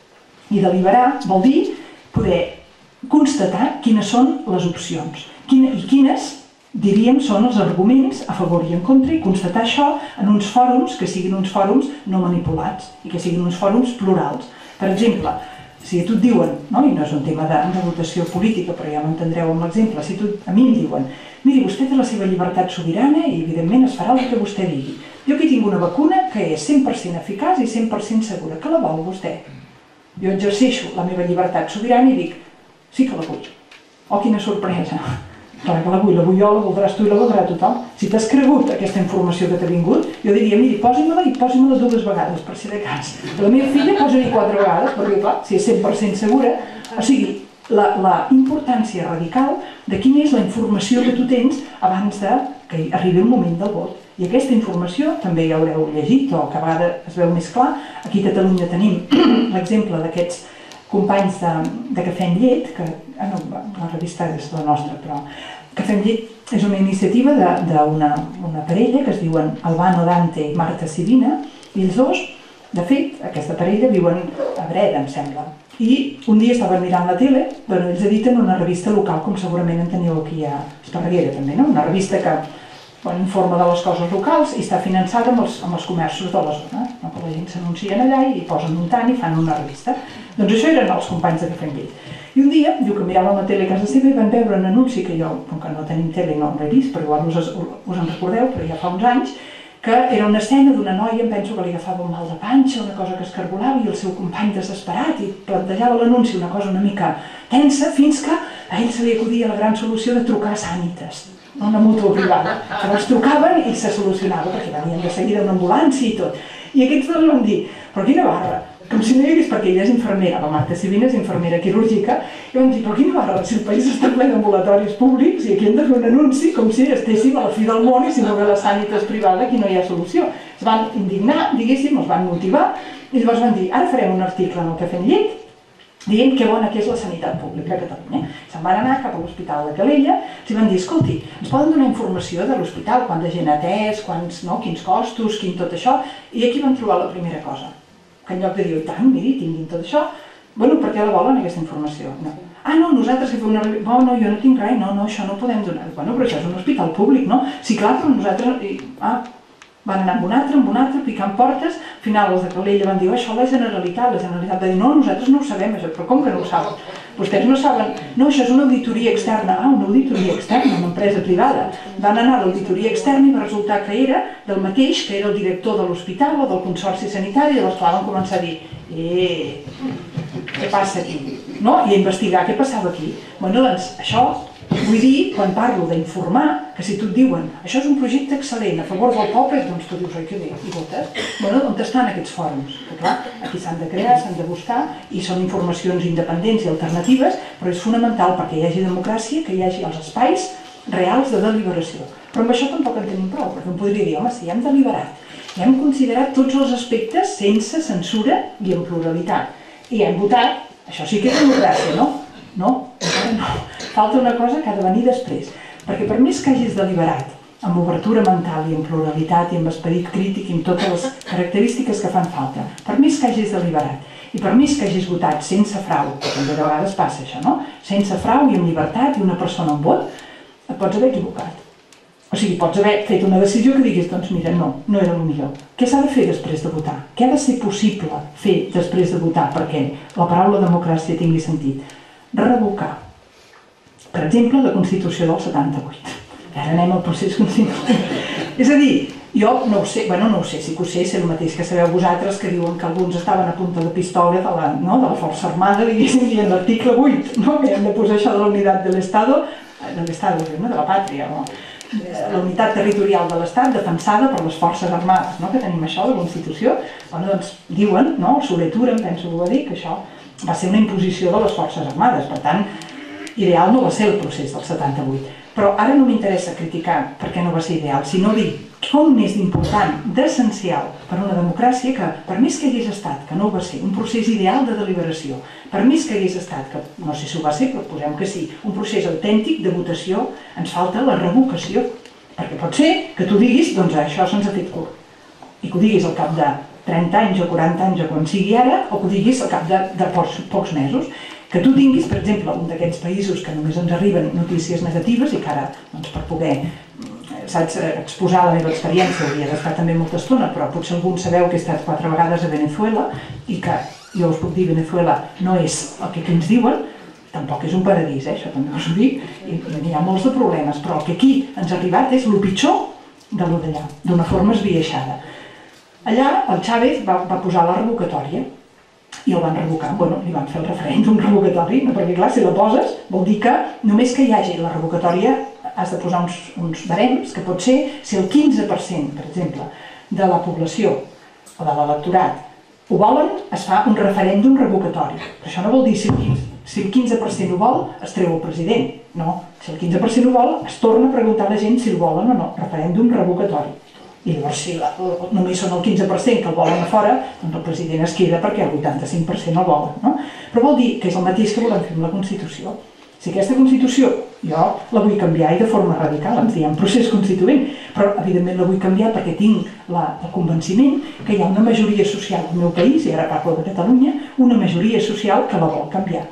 I deliberar vol dir poder constatar quines són les opcions Quina, i quines, diríem, són els arguments a favor i en contra i constatar això en uns fòrums que siguin uns fòrums no manipulats i que siguin uns fòrums plurals. Per exemple, si a tu et diuen, no? I no és un tema de, de votació política, però ja m'entendreu amb l'exemple, si tu, a mi em diuen, miri, vostè té la seva llibertat sobirana i evidentment es farà el que vostè digui. Jo aquí tinc una vacuna que és cent per cent eficaç i cent per cent segura, que la vol vostè? Jo exerceixo la meva llibertat sobirana i dic, sí que la vull. Oh, quina sorpresa! Clar que la vull, la vull jo, la voldràs tu i la voldrà tothom. Si t'has cregut aquesta informació que t'ha vingut, jo diria, miri, posi-me-la i posi-me-la dues vegades, per si de cas. La meva filla posa-hi quatre vegades, perquè clar, si és cent per cent segura, o sigui, la, la importància radical de quina és la informació que tu tens abans de que arribi el moment del vot. I aquesta informació, també ja haureu llegit, o que a vegades es veu més clar, aquí a Catalunya tenim l'exemple d'aquests companys de, de Cafè amb Llet, que ah, no, la revista és la nostra, però Cafè amb Llet és una iniciativa d'una una parella que es diuen Albano Dante i Marta Sibina, i els dos, de fet, aquesta parella viuen a Breda, em sembla. I un dia estaven mirant la tele, bueno, ells editen una revista local, com segurament en teniu aquí a Esparreguera també, no? Una revista que bueno, informa de les coses locals i està finançada amb els, amb els comerços de la zona, no? Que la gent s'anuncien allà i posen un tant i fan una revista. Doncs això eren els companys de Cafè amb Llet. I un dia, diu que miraven la tele a casa seva i van veure un anunci que jo, com que no tenim tele no l'he vist, però igual us, us en recordeu, però ja fa uns anys, que era una escena d'una noia, em penso que li agafava un mal de panxa, una cosa que es cargolava i el seu company desesperat i plantejava l'anunci una cosa una mica tensa fins que a ell se li acudia la gran solució de trucar a Sanitas, una mútua privada, que els trucaven i se solucionava perquè venien de seguida una ambulància i tot. I aquests dos van dir, però quina barra, com si no hi hagués, perquè ella és infermera, la Marta Sibina és infermera quirúrgica, i van dir, però quina barra, si el país està ple d'ambulatoris públics i aquí hem de fer un anunci com si estéssim a la fi del món i si no ve la Sanitas privada aquí no hi ha solució. Es van indignar, diguéssim, els van motivar i llavors van dir, ara farem un article en el Cafè amb Llet dient que bona que és la sanitat pública a Catalunya. Se'n van anar cap a l'Hospital de Calella i van dir, escolti, ens poden donar informació de l'hospital, quanta gent ha atès, quants, no, quins costos, quin tot això, i aquí van trobar la primera cosa, que en lloc de dir, tant, miri, tinguin tot això, bueno, per què la volen aquesta informació? No. Ah, no, nosaltres que fem una... No, no, jo no tinc res, no, no, això no podem donar. Bueno, però això és un hospital públic, no? Sí, clar, però nosaltres... Ah, van anar amb un altre, amb un altre, picant portes, al final els de Calella van dir, oh, això la Generalitat, la Generalitat va dir, no, nosaltres no ho sabem, això, però com que no ho saben? Vostès no saben, no, això és una auditoria externa, ah, una auditoria externa, una empresa privada. Van anar a l'auditoria externa i va resultar que era del mateix, que era el director de l'hospital o del consorci sanitari, i llavors clar, van començar a dir, eh, què passa aquí? No? I a investigar què passava aquí. Bueno, doncs, això... Vull dir, quan parlo d'informar, que si tu et diuen això és un projecte excel·lent a favor del poble, doncs tu dius, oi, que bé, i votes. Bueno, on estan aquests fòrums? Que clar, aquí s'han de crear, s'han de buscar, i són informacions independents i alternatives, però és fonamental perquè hi hagi democràcia, que hi hagi els espais reals de deliberació. Però amb això tampoc en tenim prou, perquè em podria dir, home, si hem deliberat, i hem considerat tots els aspectes sense censura i en pluralitat, i hem votat, això sí que és democràcia, no? No, encara no. Falta una cosa que ha de venir després, perquè per més que hagis deliberat amb obertura mental i amb pluralitat i amb esperit crític i amb totes les característiques que fan falta, per més que hagis deliberat i per més que hagis votat sense frau, que també de vegades passa això, no? Sense frau i amb llibertat i una persona amb vot, et pots haver equivocat. O sigui, pots haver fet una decisió que diguis, doncs mira, no, no era el millor. Què s'ha de fer després de votar? Què ha de ser possible fer després de votar perquè la paraula democràcia tingui sentit? Revocar, per exemple, la Constitució del setanta-vuit. Ara anem al procés constituent. És a dir, jo no ho sé, bueno, no ho sé, sí que ho sé, sé el mateix que sabeu vosaltres, que diuen que alguns estaven a punta de pistola de la, no, de la Força Armada, diguéssim, i en l'article vuit, no, que hem de posar això de la unitat de l'Estado, del Estado, de la pàtria, la unitat territorial de l'Estat defensada per les forces armades, que tenim això de la Constitució. Doncs diuen, el Soler-Tura, em penso que ho va dir, que això va ser una imposició de les forces armades, per tant, ideal no va ser el procés del setanta-vuit. Però ara no m'interessa criticar per què no va ser ideal, sinó dir com n'és d'important, d'essencial per una democràcia que, per més que hagués estat, que no ho va ser, un procés ideal de deliberació, per més que hagués estat, que no sé si ho va ser, però posem que sí, un procés autèntic de votació, ens falta la revocació. Perquè pot ser que tu diguis, doncs això se'ns ha fet curt, i que ho diguis al cap de trenta anys o quaranta anys o quan sigui ara, o que ho diguis al cap de, de pocs, pocs mesos. Que tu tinguis, per exemple, un d'aquests països que només ens arriben notícies negatives i que ara, doncs, per poder saps, exposar la meva experiència hauria d'estar també molta estona, però potser alguns sabeu que he estat quatre vegades a Venezuela i que jo us puc dir Venezuela no és el que aquí ens diuen, tampoc és un paradís, eh? Això també us ho dic, i hi ha molts de problemes, però el que aquí ens ha arribat és el pitjor de lo d'allà, d'una forma esbiaixada. Allà el Chávez va, va posar la revocatòria i el van revocar, bueno, li van fer el referèndum revocatori, no? Perquè clar, si la poses vol dir que només que hi hagi la revocatòria has de posar uns, uns barems, que pot ser si el quinze per cent, per exemple, de la població o de l'electorat ho volen, es fa un referèndum revocatori. Però això no vol dir si el quinze, si el quinze per cent ho vol, es treu el president. No, si el quinze per cent ho vol, es torna a preguntar a la gent si el volen o no, referèndum revocatori. I llavors, si la, només són el quinze per cent que el volen a fora, doncs el president es queda perquè el vuitanta-cinc per cent el volen. No? Però vol dir que és el mateix que volem fer amb la Constitució. Si aquesta Constitució jo la vull canviar i de forma radical, ens diem procés constituent, però evidentment la vull canviar perquè tinc la, el convenciment que hi ha una majoria social al meu país, i ara parlo de Catalunya, una majoria social que la vol canviar.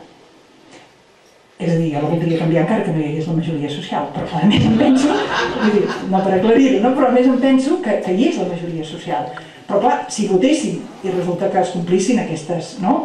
És a dir, jo la voldria canviar encara que no hi hagués la majoria social, però a més em penso, dir, no per aclarir-ho, no? Però a més em penso que, que hi és la majoria social. Però clar, si votéssim i resulta que es complissin aquestes, no?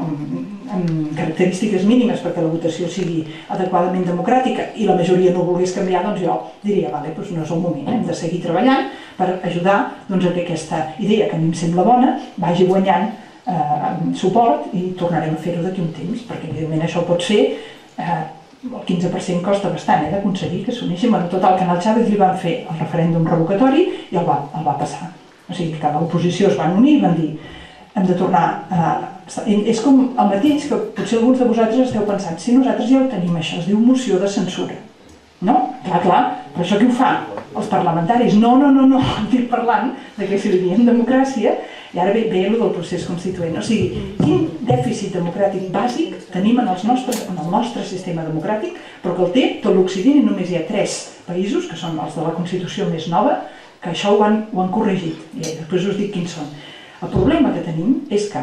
amb característiques mínimes perquè la votació sigui adequadament democràtica i la majoria no ho volgués canviar, doncs jo diria, vale, doncs no és el moment, hem de seguir treballant per ajudar doncs, a que aquesta idea, que a mi em sembla bona, vagi guanyant eh, suport i tornarem a fer-ho d'aquí un temps, perquè evidentment això pot ser eh, el quinze per cent costa bastant eh, d'aconseguir que s'uneixin. Bueno, total, que al Chávez li van fer el referèndum revocatori i el va, el va passar. O sigui que l'oposició es van unir i van dir hem de tornar a... És com el mateix que potser alguns de vosaltres esteu pensant, si nosaltres ja ho tenim això, es diu moció de censura. No? Clar, clar, però això qui ho fa? Els parlamentaris. No, no, no, no, estic parlant de que si li diem democràcia, i ara ve, ve el del procés constituent. O sigui, quin dèficit democràtic bàsic tenim en, els nostres, en el nostre sistema democràtic, però que el té tot l'Occident i només hi ha tres països, que són els de la Constitució més nova, que això ho han, ho han corregit. I després us dic quins són. El problema que tenim és que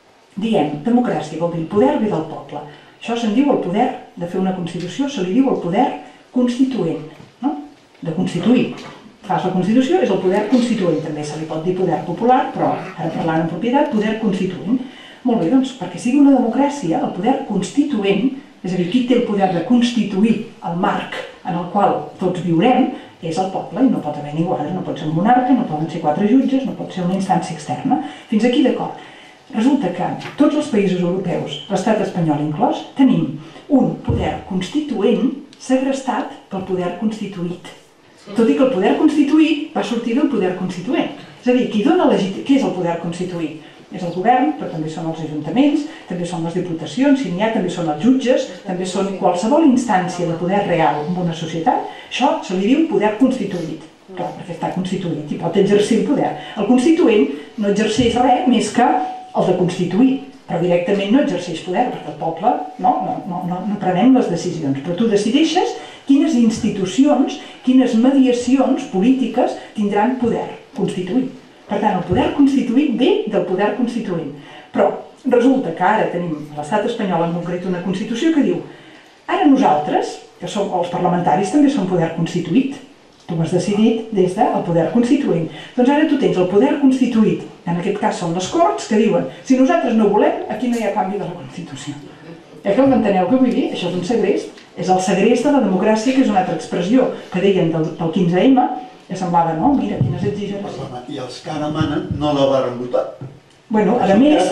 diem democràcia, vol dir el poder ve del poble. Això se'n diu el poder de fer una Constitució, se li diu el poder constituent, no? De constituir. Fas la Constitució, és el poder constituent, també se li pot dir poder popular, però ara parlant en propietat, poder constituent. Molt bé, doncs, perquè sigui una democràcia, el poder constituent, és a dir, qui té el poder de constituir el marc en el qual tots viurem, és el poble, i no pot haver ningú altre, no pot ser un monarca, no poden ser quatre jutges, no pot ser una instància externa. Fins aquí d'acord. Resulta que tots els països europeus, l'estat espanyol inclòs, tenim un poder constituent segrestat pel poder constituït. Tot i que el poder constituït va sortir del poder constituent. És a dir, qui dona legitimitat... Què és el poder constituït? És el govern, però també són els ajuntaments, també són les diputacions, si n'hi ha, també són els jutges, també són qualsevol instància de poder real en una societat. Això se li diu poder constituït. Clar, perquè està constituït i pot exercir el poder. El constituent no exerceix res més que el de constituir, però directament no exerceix poder, perquè el poble no, no, no, no, no prenem les decisions, però tu decideixes quines institucions, quines mediacions polítiques tindran poder constituït. Per tant, el poder constituït ve del poder constituent. Però resulta que ara tenim a l'estat espanyol en concret una Constitució que diu ara nosaltres, que som els parlamentaris, també som poder constituït. Tu has decidit des del poder constituent. Doncs ara tu tens el poder constituït, en aquest cas són les Corts, que diuen si nosaltres no volem, aquí no hi ha canvi de la Constitució. Eh que m'enteneu què vull dir? Això és un segrest. És el segrest de la democràcia, que és una altra expressió que deien del, del quinze ema, que semblava, no? Mira, quines exigències. I els que ara manen no la varen votar. Bueno, a més,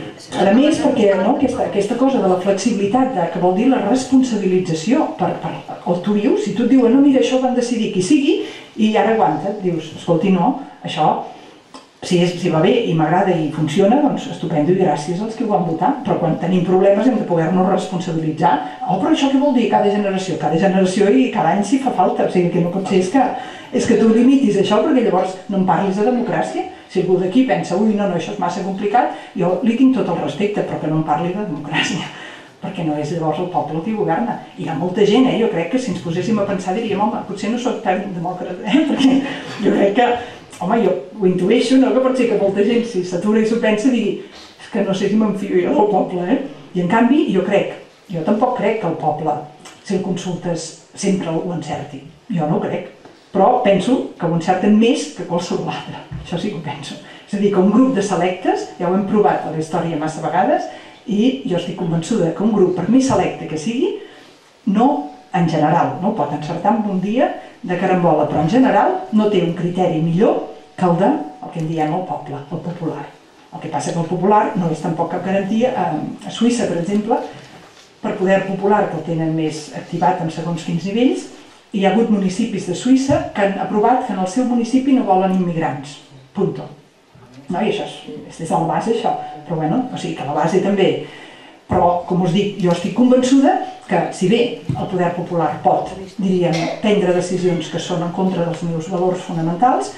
a més perquè no, aquesta, aquesta cosa de la flexibilitat, de, que vol dir la responsabilització, per, per, o tu dius, si tu et diuen, no, mira, això ho van decidir qui sigui, i ara aguanta't, dius, escolti, no, això, si, és, si va bé i m'agrada i funciona, doncs estupendo i gràcies als que ho van votar, però quan tenim problemes hem de poder-nos responsabilitzar. Oh, però això què vol dir cada generació? Cada generació i cada any si fa falta, o sigui, que no pot ser és que, és que tu limitis això perquè llavors no em parlis de democràcia. Si algú d'aquí pensa, ui, no, no, això és massa complicat, jo li tinc tot el respecte, però que no em parli de democràcia, perquè no és llavors el poble qui governa. I hi ha molta gent, eh? Jo crec que si ens poséssim a pensar diríem, home, potser no soc tan demòcrata, eh? Perquè jo crec que, home, jo ho intueixo, no? Que pot ser que molta gent, si s'atura i s'ho pensa, digui, és que no sé si m'enfio jo del poble, eh? I en canvi, jo crec, jo tampoc crec que el poble, si el consultes, sempre ho encerti. Jo no ho crec. Però penso que ho encerten més que qualsevol altre. Això sí que ho penso. És a dir, que un grup de selectes, ja ho hem provat a la història massa vegades, i jo estic convençuda que un grup, per més selecte que sigui, no, en general, no pot encertar en un dia de carambola, però en general no té un criteri millor que el de, el que en diem el poble, el popular. El que passa que el popular no és tampoc cap garantia. A Suïssa, per exemple, per poder popular, que el tenen més activat en segons quins nivells, hi ha hagut municipis de Suïssa que han aprovat que en el seu municipi no volen immigrants. Punto. No, i això és, és des de la base, això. Però bueno, o sigui que la base també. Però, com us dic, jo estic convençuda que, si bé el poder popular pot, diríem, prendre decisions que són en contra dels meus valors fonamentals,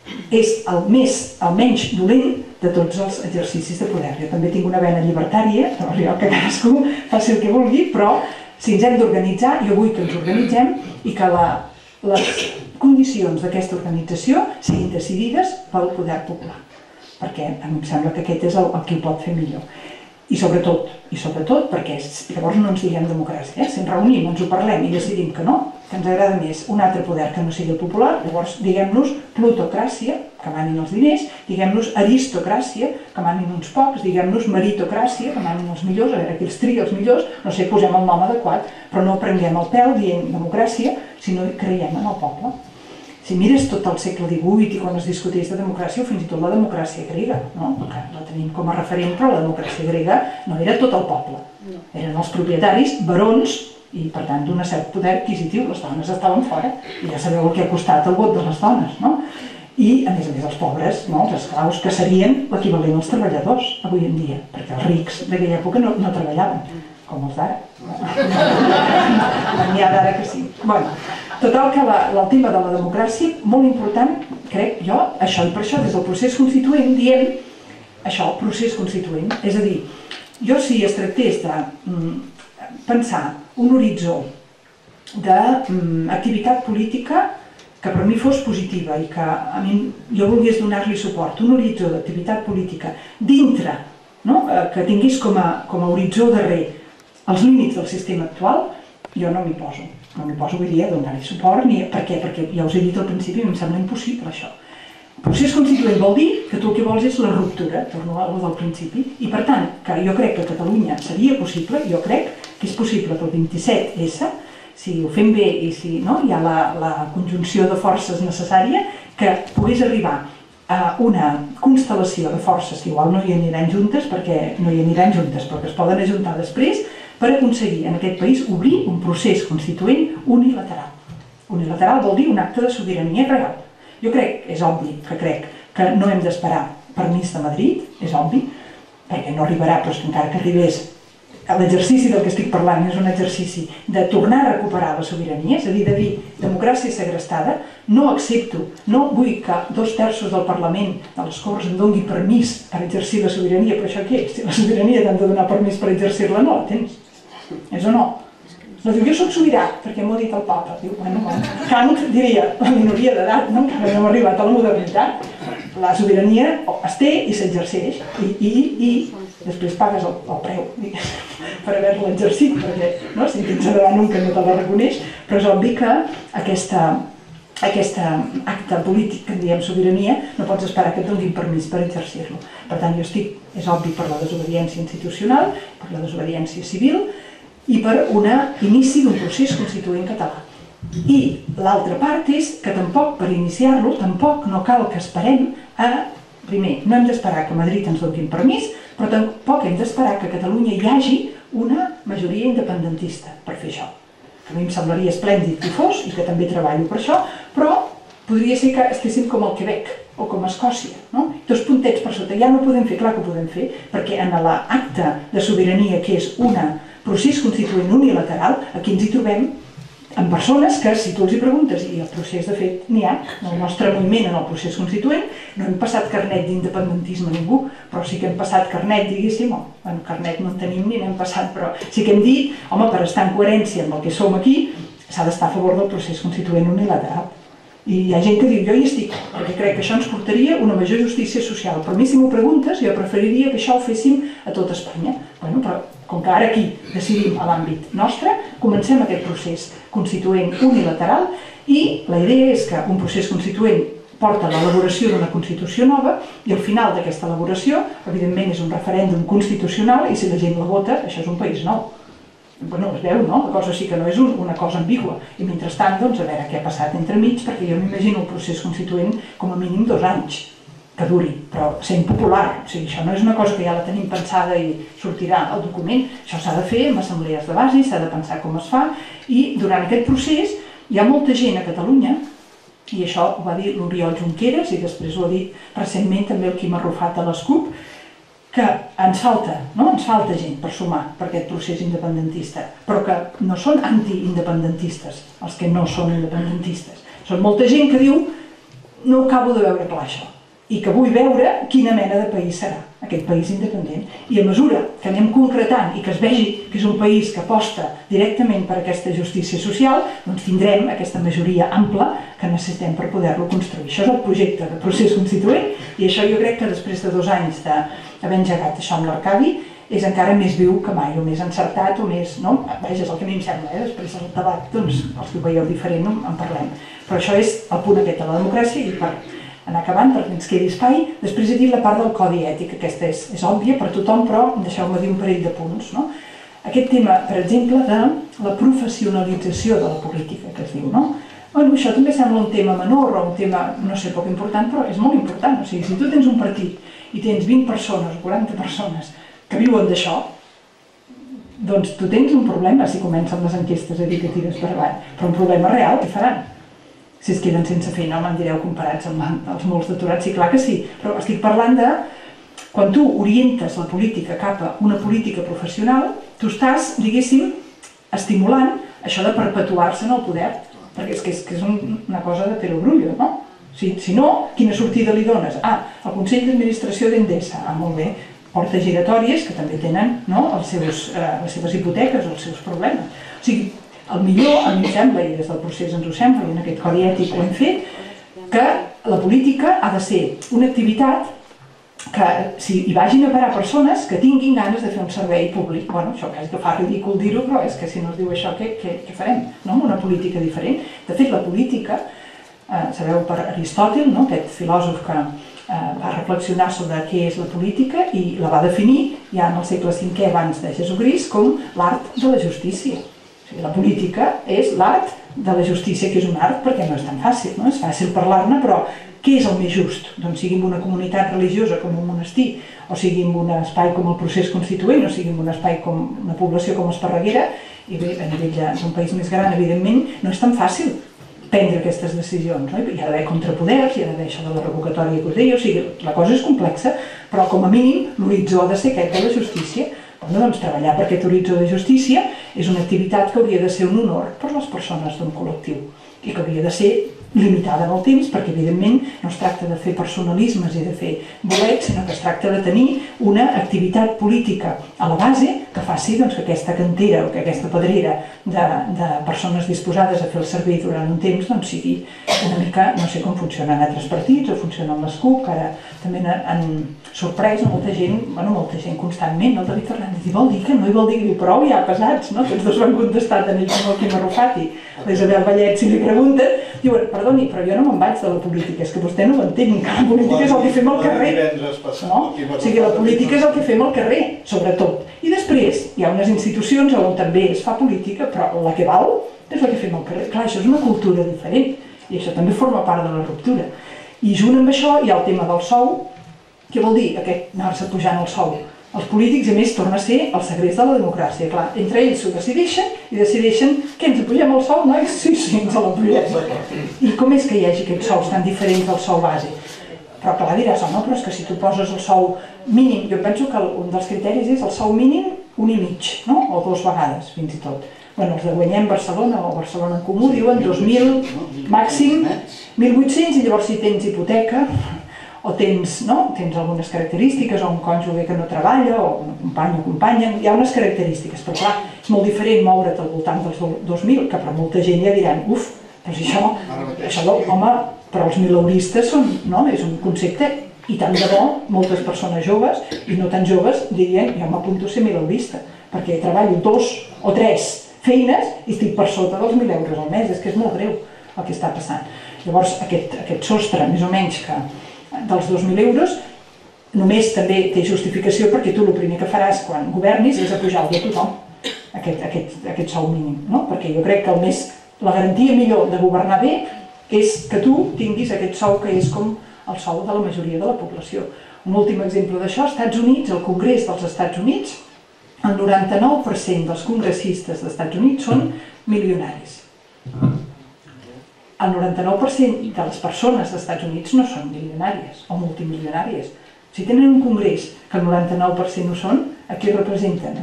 és el més, el menys dolent de tots els exercicis de poder. Jo també tinc una vena llibertària, jo que cadascú faci el que vulgui, però si ens hem d'organitzar, jo vull que ens organitzem i que la, les condicions d'aquesta organització siguin decidides pel poder popular. Perquè a mi em sembla que aquest és el, el que ho pot fer millor. I sobretot, i sobretot perquè llavors no ens diguem democràcia, eh? Si ens reunim, ens ho parlem i decidim que no, que ens agrada més un altre poder que no sigui el popular, llavors diguem-nos plutocràcia, que manin els diners, diguem-nos aristocràcia, que manin uns pocs, diguem-nos meritocràcia, que manin els millors, a veure qui els tria els millors, no sé, posem el nom adequat, però no prenguem el pèl dient democràcia, sinó creiem en el poble. Si mires tot el segle divuit i quan es discuteix de democràcia, o fins i tot la democràcia grega, no? Que la tenim com a referent, però la democràcia grega no era tot el poble. Eren els propietaris, barons, i per tant d'un cert poder adquisitiu. Les dones estaven fora, i ja sabeu el que ha costat el vot de les dones, no? I, a més a més, els pobres, no? Els esclaus, que serien l'equivalent als treballadors avui en dia, perquè els rics d'aquella època no, no treballaven, com els d'ara. N'hi ha d'ara que sí. Bueno, total que la, el tema de la democràcia, molt important, crec jo, això, i per això des del procés constituent diem això, procés constituent. És a dir, jo si es tractés de mm, pensar un horitzó d'activitat política que per mi fos positiva i que a mi jo volgués donar-li suport, un horitzó d'activitat política dintre, no? Que tingués com a, com a horitzó darrer els límits del sistema actual, jo no m'hi poso. No m'hi poso, vull dir, a donar-hi suport, ni... per què? Perquè ja us he dit al principi, em sembla impossible això. El procés constituent vol dir que tu el que vols és la ruptura, torno a lo del principi, i per tant, que jo crec que a Catalunya seria possible, jo crec que és possible que el vint-i-set essa, si ho fem bé i si no, hi ha la, la conjunció de forces necessària, que pogués arribar a una constel·lació de forces que igual no hi aniran juntes, perquè no hi aniran juntes, però que es poden ajuntar després, per aconseguir en aquest país obrir un procés constituent unilateral. Unilateral vol dir un acte de sobirania real. Jo crec, és obvi que crec que no hem d'esperar permís de Madrid, és obvi, perquè no arribarà, però és que encara que arribés, l'exercici del que estic parlant és un exercici de tornar a recuperar la sobirania, és a dir, de dir democràcia segrestada, no accepto, no vull que dos terços del Parlament, de les Corts, em doni permís per exercir la sobirania, però això què és? Si la sobirania t'han de donar permís per exercir-la, no la tens. És o no? No diu, jo soc sobirà, perquè m'ho ha dit el papa. Diu, bueno, bueno. Kant diria, la minoria d'edat, no? Encara no hem arribat a la modernitat. La sobirania es té i s'exerceix, i, i, i després pagues el, el preu per haver-la exercit, perquè no? Si tens a davant un que no te la reconeix, però és obvi que aquesta, aquest acte polític que en diem sobirania no pots esperar que et donin permís per exercir-lo. Per tant, jo estic, és obvi, per la desobediència institucional, per la desobediència civil, i per un inici d'un procés constituent català. I l'altra part és que tampoc per iniciar-lo, tampoc no cal que esperem a primer, no hem d'esperar que Madrid ens doni permís, però tampoc hem d'esperar que a Catalunya hi hagi una majoria independentista per fer això. A mi em semblaria esplèndid que hi fos, i que també treballo per això, però podria ser que estéssim com el Quebec o com Escòcia, no? Dos puntets per sota. Ja no ho podem fer, clar que ho podem fer, perquè en l'acte de sobirania, que és un procés constituent unilateral, aquí ens hi trobem amb persones que, si tu els hi preguntes, i el procés de fet n'hi ha, el nostre moviment en el procés constituent, no hem passat carnet d'independentisme a ningú, però sí que hem passat carnet, diguéssim, o, bueno, carnet no en tenim ni n'hem passat, però sí que hem dit, home, per estar en coherència amb el que som aquí, s'ha d'estar a favor del procés constituent unilateral. I hi ha gent que diu, jo hi estic, perquè crec que això ens portaria una major justícia social. Per mi, si m'ho preguntes, jo preferiria que això ho féssim a tot Espanya. Bueno, però com que ara aquí decidim a l'àmbit nostre, comencem aquest procés constituent unilateral i la idea és que un procés constituent porta a l'elaboració d'una Constitució nova i al final d'aquesta elaboració, evidentment, és un referèndum constitucional i si la gent la vota, això és un país nou. Bueno, es veu, no? La cosa sí que no és una cosa ambigua. I mentrestant, doncs, a veure què ha passat entremig, perquè jo m'imagino el procés constituent com a mínim dos anys que duri, però sent popular. O sigui, això no és una cosa que ja la tenim pensada i sortirà al document. Això s'ha de fer amb assemblees de base, s'ha de pensar com es fa, i durant aquest procés hi ha molta gent a Catalunya, i això ho va dir l'Oriol Junqueras, i després ho ha dit recentment també el Quim Arrufat a l'Escup, que ens falta, no? Ens falta gent per sumar per aquest procés independentista, però que no són anti-independentistes, els que no són independentistes. Són molta gent que diu no ho acabo de veure clar això, i que vull veure quina mena de país serà aquest país independent. I a mesura que anem concretant i que es vegi que és un país que aposta directament per aquesta justícia social, doncs tindrem aquesta majoria ampla que necessitem per poder-lo construir. Això és el projecte de procés constituent i això jo crec que després de dos anys d'haver engegat això amb l'Arcadi és encara més viu que mai, o més encertat, o més... no? Vaja, és el que a mi em sembla, eh? Després del debat, doncs, els que ho veieu diferent en parlem. Però això és el punt aquest de la democràcia i per anar acabant, perquè ens quedi espai. Després he dit la part del codi ètic, aquesta és, és òbvia per tothom, però deixeu-me dir un parell de punts. No? Aquest tema, per exemple, de la professionalització de la política, que es diu, no? Bueno, això també sembla un tema menor o un tema, no sé, poc important, però és molt important. O sigui, si tu tens un partit i tens vint persones o quaranta persones que viuen d'això, doncs tu tens un problema si comencen les enquestes a dir que tires per avall, però un problema real, què faran? Si es queden sense feina, me'n direu comparats amb els molts d'aturats, sí, clar que sí, però estic parlant de quan tu orientes la política cap a una política professional, tu estàs, diguéssim, estimulant això de perpetuar-se en el poder, perquè és que és, que és una cosa de perogrullo, no? Si, si no, quina sortida li dones? Ah, el Consell d'Administració d'Endesa, ah, molt bé, portes giratòries que també tenen, no, els seus, eh, les seves hipoteques o els seus problemes. O sigui, el millor, a mi em sembla, i des del procés ens ho sembla, i en aquest codi ètic ho hem fet, que la política ha de ser una activitat que si hi vagin a parar persones que tinguin ganes de fer un servei públic. Bueno, això quasi que fa ridícul dir-ho, però és que si no es diu això, què, què, què farem? No? Una política diferent. De fet, la política, eh, sabeu per Aristòtil, no? Aquest filòsof que eh, va reflexionar sobre què és la política i la va definir ja en el segle cinquè abans de Jesucrist com l'art de la justícia. La política és l'art de la justícia, que és un art perquè no és tan fàcil, no? És fàcil parlar-ne, però què és el més just? Doncs sigui en una comunitat religiosa com un monestir, o sigui en un espai com el procés constituent, o sigui en un espai com una població com Esparreguera, i bé, a nivell d'un país més gran, evidentment, no és tan fàcil prendre aquestes decisions, no? Hi ha d'haver contrapoders, hi ha d'haver això de la revocatòria que us deia, o sigui, la cosa és complexa, però com a mínim l'horitzó ha de ser aquest de la justícia. Bueno, doncs treballar per aquest horitzó de justícia és una activitat que hauria de ser un honor per les persones d'un col·lectiu i que hauria de ser limitada en el temps, perquè evidentment no es tracta de fer personalismes i de fer bolets, sinó que es tracta de tenir una activitat política a la base que faci doncs, que aquesta cantera o que aquesta pedrera de, de persones disposades a fer el servei durant un temps doncs, sigui una mica, no sé com funcionen altres partits o funcionen les CUP, que ara també han sorprès molta gent, bueno, molta gent constantment, no? El David Fernández, i vol dir que no, i vol dir que prou ja pesats, no? Tots dos van contestar tant ells com el Quim Arrufat i l'Isabel Vallet, si li pregunten, diuen, perdoni, però jo no me'n vaig de la política, és que vostè no ho entén, que la política és el que fem al carrer. No? O sigui, la política és el que fem al carrer, sobretot. I després hi ha unes institucions on també es fa política, però la que val és la que fem al carrer. Clar, això és una cultura diferent i això també forma part de la ruptura. I junt amb això hi ha el tema del sou, Què vol dir aquest anar-se pujant el sou? Els polítics, a més, torna a ser el segrest de la democràcia. Clar, entre ells s'ho decideixen i decideixen que ens apugem el sou, nois? Sí, sí, ens l'apugem. I com és que hi hagi aquests sous tan diferents del sou base? Però clar, diràs, home, però és que si tu poses el sou mínim, jo penso que un dels criteris és el sou mínim un i mig, no? O dues vegades, fins i tot. Bueno, els de Guanyem Barcelona o Barcelona en Comú diuen dos mil, màxim mil vuit-cents, i llavors si tens hipoteca o tens, no? Tens algunes característiques, o un cònjuge que no treballa, o un company o companya, hi ha unes característiques, però clar, és molt diferent moure't al voltant dels dos mil, que per molta gent ja diran, uf, però si això, això home, però els mileuristes són, no? És un concepte, i tant de bo, moltes persones joves, i no tan joves, dirien, jo m'apunto a ser mileurista, perquè treballo dos o tres feines i estic per sota dels mil euros al mes, és que és molt greu el que està passant. Llavors, aquest, aquest sostre, més o menys, que dels dos mil euros, només també té justificació perquè tu el primer que faràs quan governis és apujar el de tothom, aquest, aquest, aquest sou mínim, no? Perquè jo crec que el més, la garantia millor de governar bé és que tu tinguis aquest sou que és com el sou de la majoria de la població. Un últim exemple d'això, als Estats Units, el Congrés dels Estats Units, el noranta-nou per cent dels congressistes dels Estats Units són milionaris. El noranta-nou per cent de les persones dels Estats Units no són milionàries o multimilionàries. Si tenen un congrés que el noranta-nou per cent no són, a qui representen?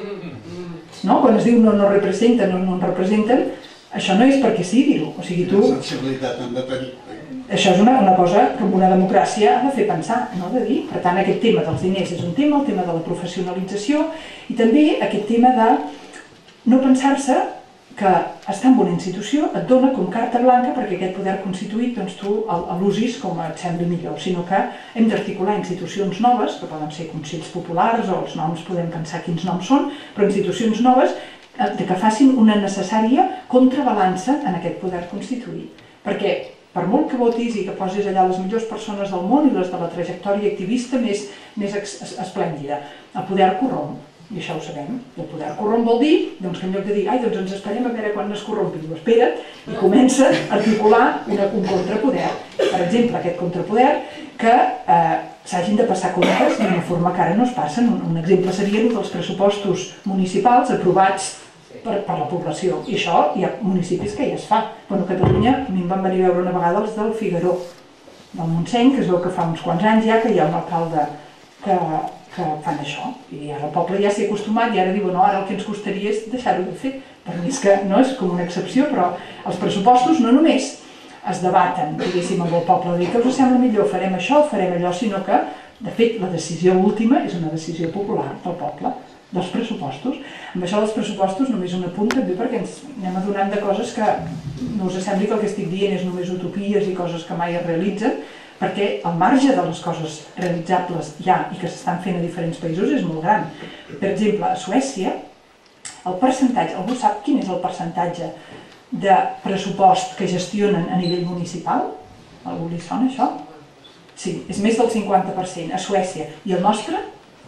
No? Quan es diu no, no representen, no, no en representen, això no és perquè sí dir-ho. O sigui, tu... sensibilitat han de tenir. Això és una, una cosa que una democràcia ha de fer pensar, no de dir. Per tant, aquest tema dels diners és un tema, el tema de la professionalització, i també aquest tema de no pensar-se que estar en una institució et dona com carta blanca perquè aquest poder constituït doncs, tu l'usis com et sembli millor, sinó que hem d'articular institucions noves, que poden ser consells populars o els noms podem pensar quins noms són, però institucions noves que facin una necessària contrabalança en aquest poder constituït. Perquè per molt que votis i que posis allà les millors persones del món i les de la trajectòria activista més, més esplèndida, el poder corromp. I això ho sabem. El poder corromp vol dir doncs, que en lloc de dir ai, doncs ens esperem a veure quan es corrompi, diu, espera't, i comença a articular una, un contrapoder. Per exemple, aquest contrapoder que eh, s'hagin de passar comptes d'una forma que ara no es passen. Un, un exemple seria el dels pressupostos municipals aprovats per, per la població. I això hi ha municipis que ja es fa. Bueno, a Catalunya, a mi em van venir a veure una vegada els del Figaró, del Montseny, que es veu que fa uns quants anys ja que hi ha un alcalde que... que fan això, i ara el poble ja s'hi ha acostumat i ara diuen, no, ara el que ens costaria és deixar-ho de fer, per més que no és com una excepció, però els pressupostos no només es debaten, diguéssim, amb el poble, dir que us sembla millor, farem això, farem allò, sinó que, de fet, la decisió última és una decisió popular del poble, dels pressupostos. Amb això dels pressupostos només un apunt també perquè ens anem adonant de coses que no us sembli que el que estic dient és només utopies i coses que mai es realitzen, perquè el marge de les coses realitzables ja i que s'estan fent a diferents països és molt gran. Per exemple, a Suècia, el percentatge, algú sap quin és el percentatge de pressupost que gestionen a nivell municipal? Algú li sona això? Sí, és més del cinquanta per cent a Suècia. I el nostre?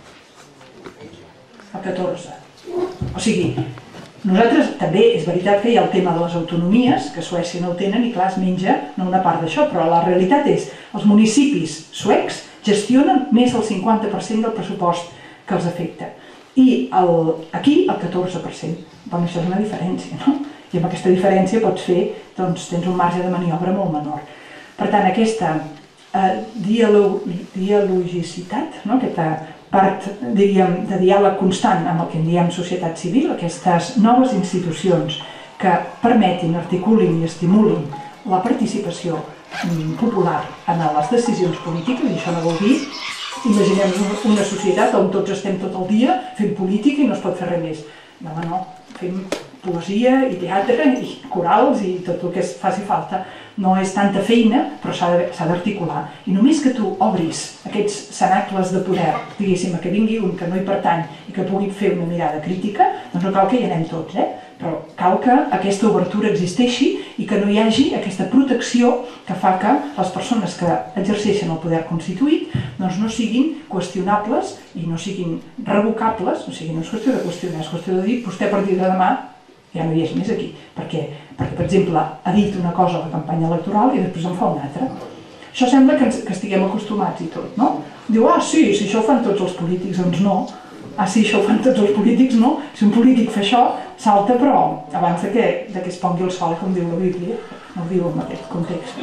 El catorze per cent. O sigui, nosaltres també és veritat que hi ha el tema de les autonomies, que a Suècia no ho tenen i clar es menja no una part d'això, però la realitat és que els municipis suecs gestionen més del cinquanta per cent del pressupost que els afecta. I el, aquí el catorze per cent. Bueno, això és una diferència, no? I amb aquesta diferència pots fer, doncs tens un marge de maniobra molt menor. Per tant, aquesta eh, dialog, dialogicitat, no? Aquesta part, diríem, de diàleg constant amb el que en diem societat civil, aquestes noves institucions que permetin, articulin i estimulin la participació popular en les decisions polítiques, i això no vol dir, imaginem una societat on tots estem tot el dia fent política i no es pot fer res més. No, no, fem poesia i teatre i corals i tot el que es faci falta. No és tanta feina, però s'ha d'articular. I només que tu obris aquests cenacles de poder, diguéssim, que vingui un que no hi pertany i que pugui fer una mirada crítica, doncs no cal que hi anem tots, eh? Però cal que aquesta obertura existeixi i que no hi hagi aquesta protecció que fa que les persones que exerceixen el poder constituït doncs no siguin qüestionables i no siguin revocables, o sigui, no és qüestió de qüestionar, és qüestió de dir, vostè a partir de demà ja no hi és més aquí, perquè, perquè per exemple, ha dit una cosa a la campanya electoral i després en fa una altra. Això sembla que, ens, que estiguem acostumats i tot, no? Diu, ah, sí, si això ho fan tots els polítics, doncs no. Ah, sí, això ho fan tots els polítics, no. Si un polític fa això, salta, però abans de que, de que es pongui el sol, com diu la Bíblia, no ho diu en aquest context,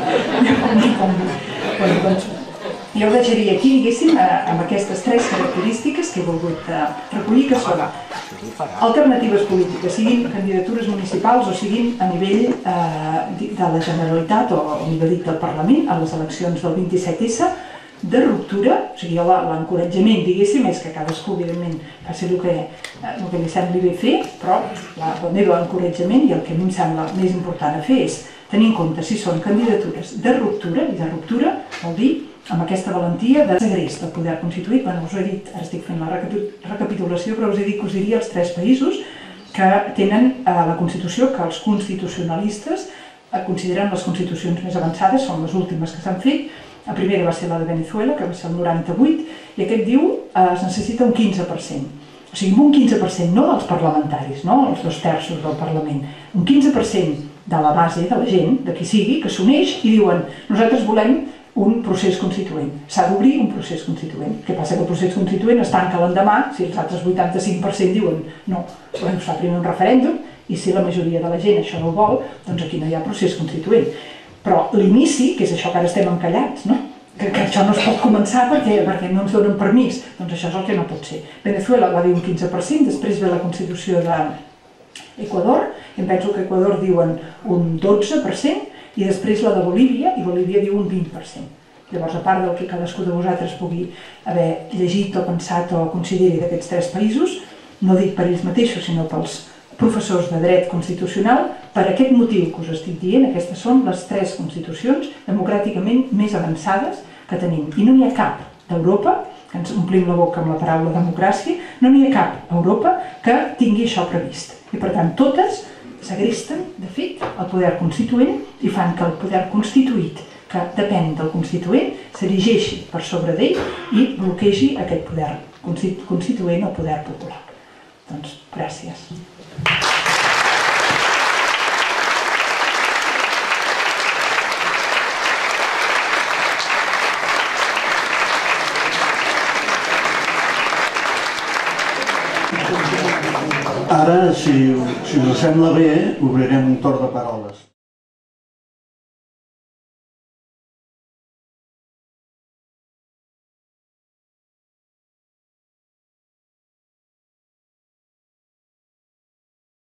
no. Bueno, doncs, jo ho deixaria aquí, diguéssim, amb aquestes tres característiques que he volgut recollir, que són alternatives polítiques, siguin candidatures municipals o siguin a nivell de la Generalitat o a nivell del Parlament, a les eleccions del vint-i-set essa, de ruptura, o sigui, l'encoratjament, diguéssim, és que cadascú, evidentment, faci el que, el que li sembli bé fer, però el meu encoratjament i el que a mi em sembla més important a fer és tenir en compte si són candidatures de ruptura, i de ruptura vol dir amb aquesta valentia de segrest del poder constituït. Bueno, us ho he dit, ara estic fent la recapitulació, però us he dit que us diria els tres països que tenen la Constitució, que els constitucionalistes consideren les constitucions més avançades, són les últimes que s'han fet. La primera va ser la de Venezuela, que va ser el noranta-vuit, i aquest diu que es necessita un quinze per cent. O sigui, un quinze per cent, no dels parlamentaris, no els dos terços del Parlament, un quinze per cent de la base, de la gent, de qui sigui, que s'uneix i diuen nosaltres volem un procés constituent. S'ha d'obrir un procés constituent. Què passa? Que el procés constituent es tanca l'endemà si els altres vuitanta-cinc per cent diuen no, volem fer primer un referèndum, i si la majoria de la gent això no ho vol, doncs aquí no hi ha procés constituent. Però l'inici, que és això que ara estem encallats, no? que, que això no es pot començar perquè, perquè no ens donen permís, doncs això és el que no pot ser. Venezuela va dir un quinze per cent, després ve la Constitució d'Equador, i em penso que Equador diuen un dotze per cent, i després la de Bolívia, i Bolívia diu un vint per cent. Llavors, a part del que cadascú de vosaltres pugui haver llegit o pensat o consideri d'aquests tres països, no dic per ells mateixos, sinó pels professors de dret constitucional, per aquest motiu que us estic dient, aquestes són les tres constitucions democràticament més avançades que tenim. I no n'hi ha cap d'Europa, que ens omplim la boca amb la paraula democràcia, no n'hi ha cap a Europa que tingui això previst. I per tant, totes segresten, de fet, el poder constituent i fan que el poder constituït, que depèn del constituent, s'erigeixi per sobre d'ell i bloquegi aquest poder constituent o poder popular. Doncs, gràcies. Ara, si us sembla bé, obrirem un torn de paraules.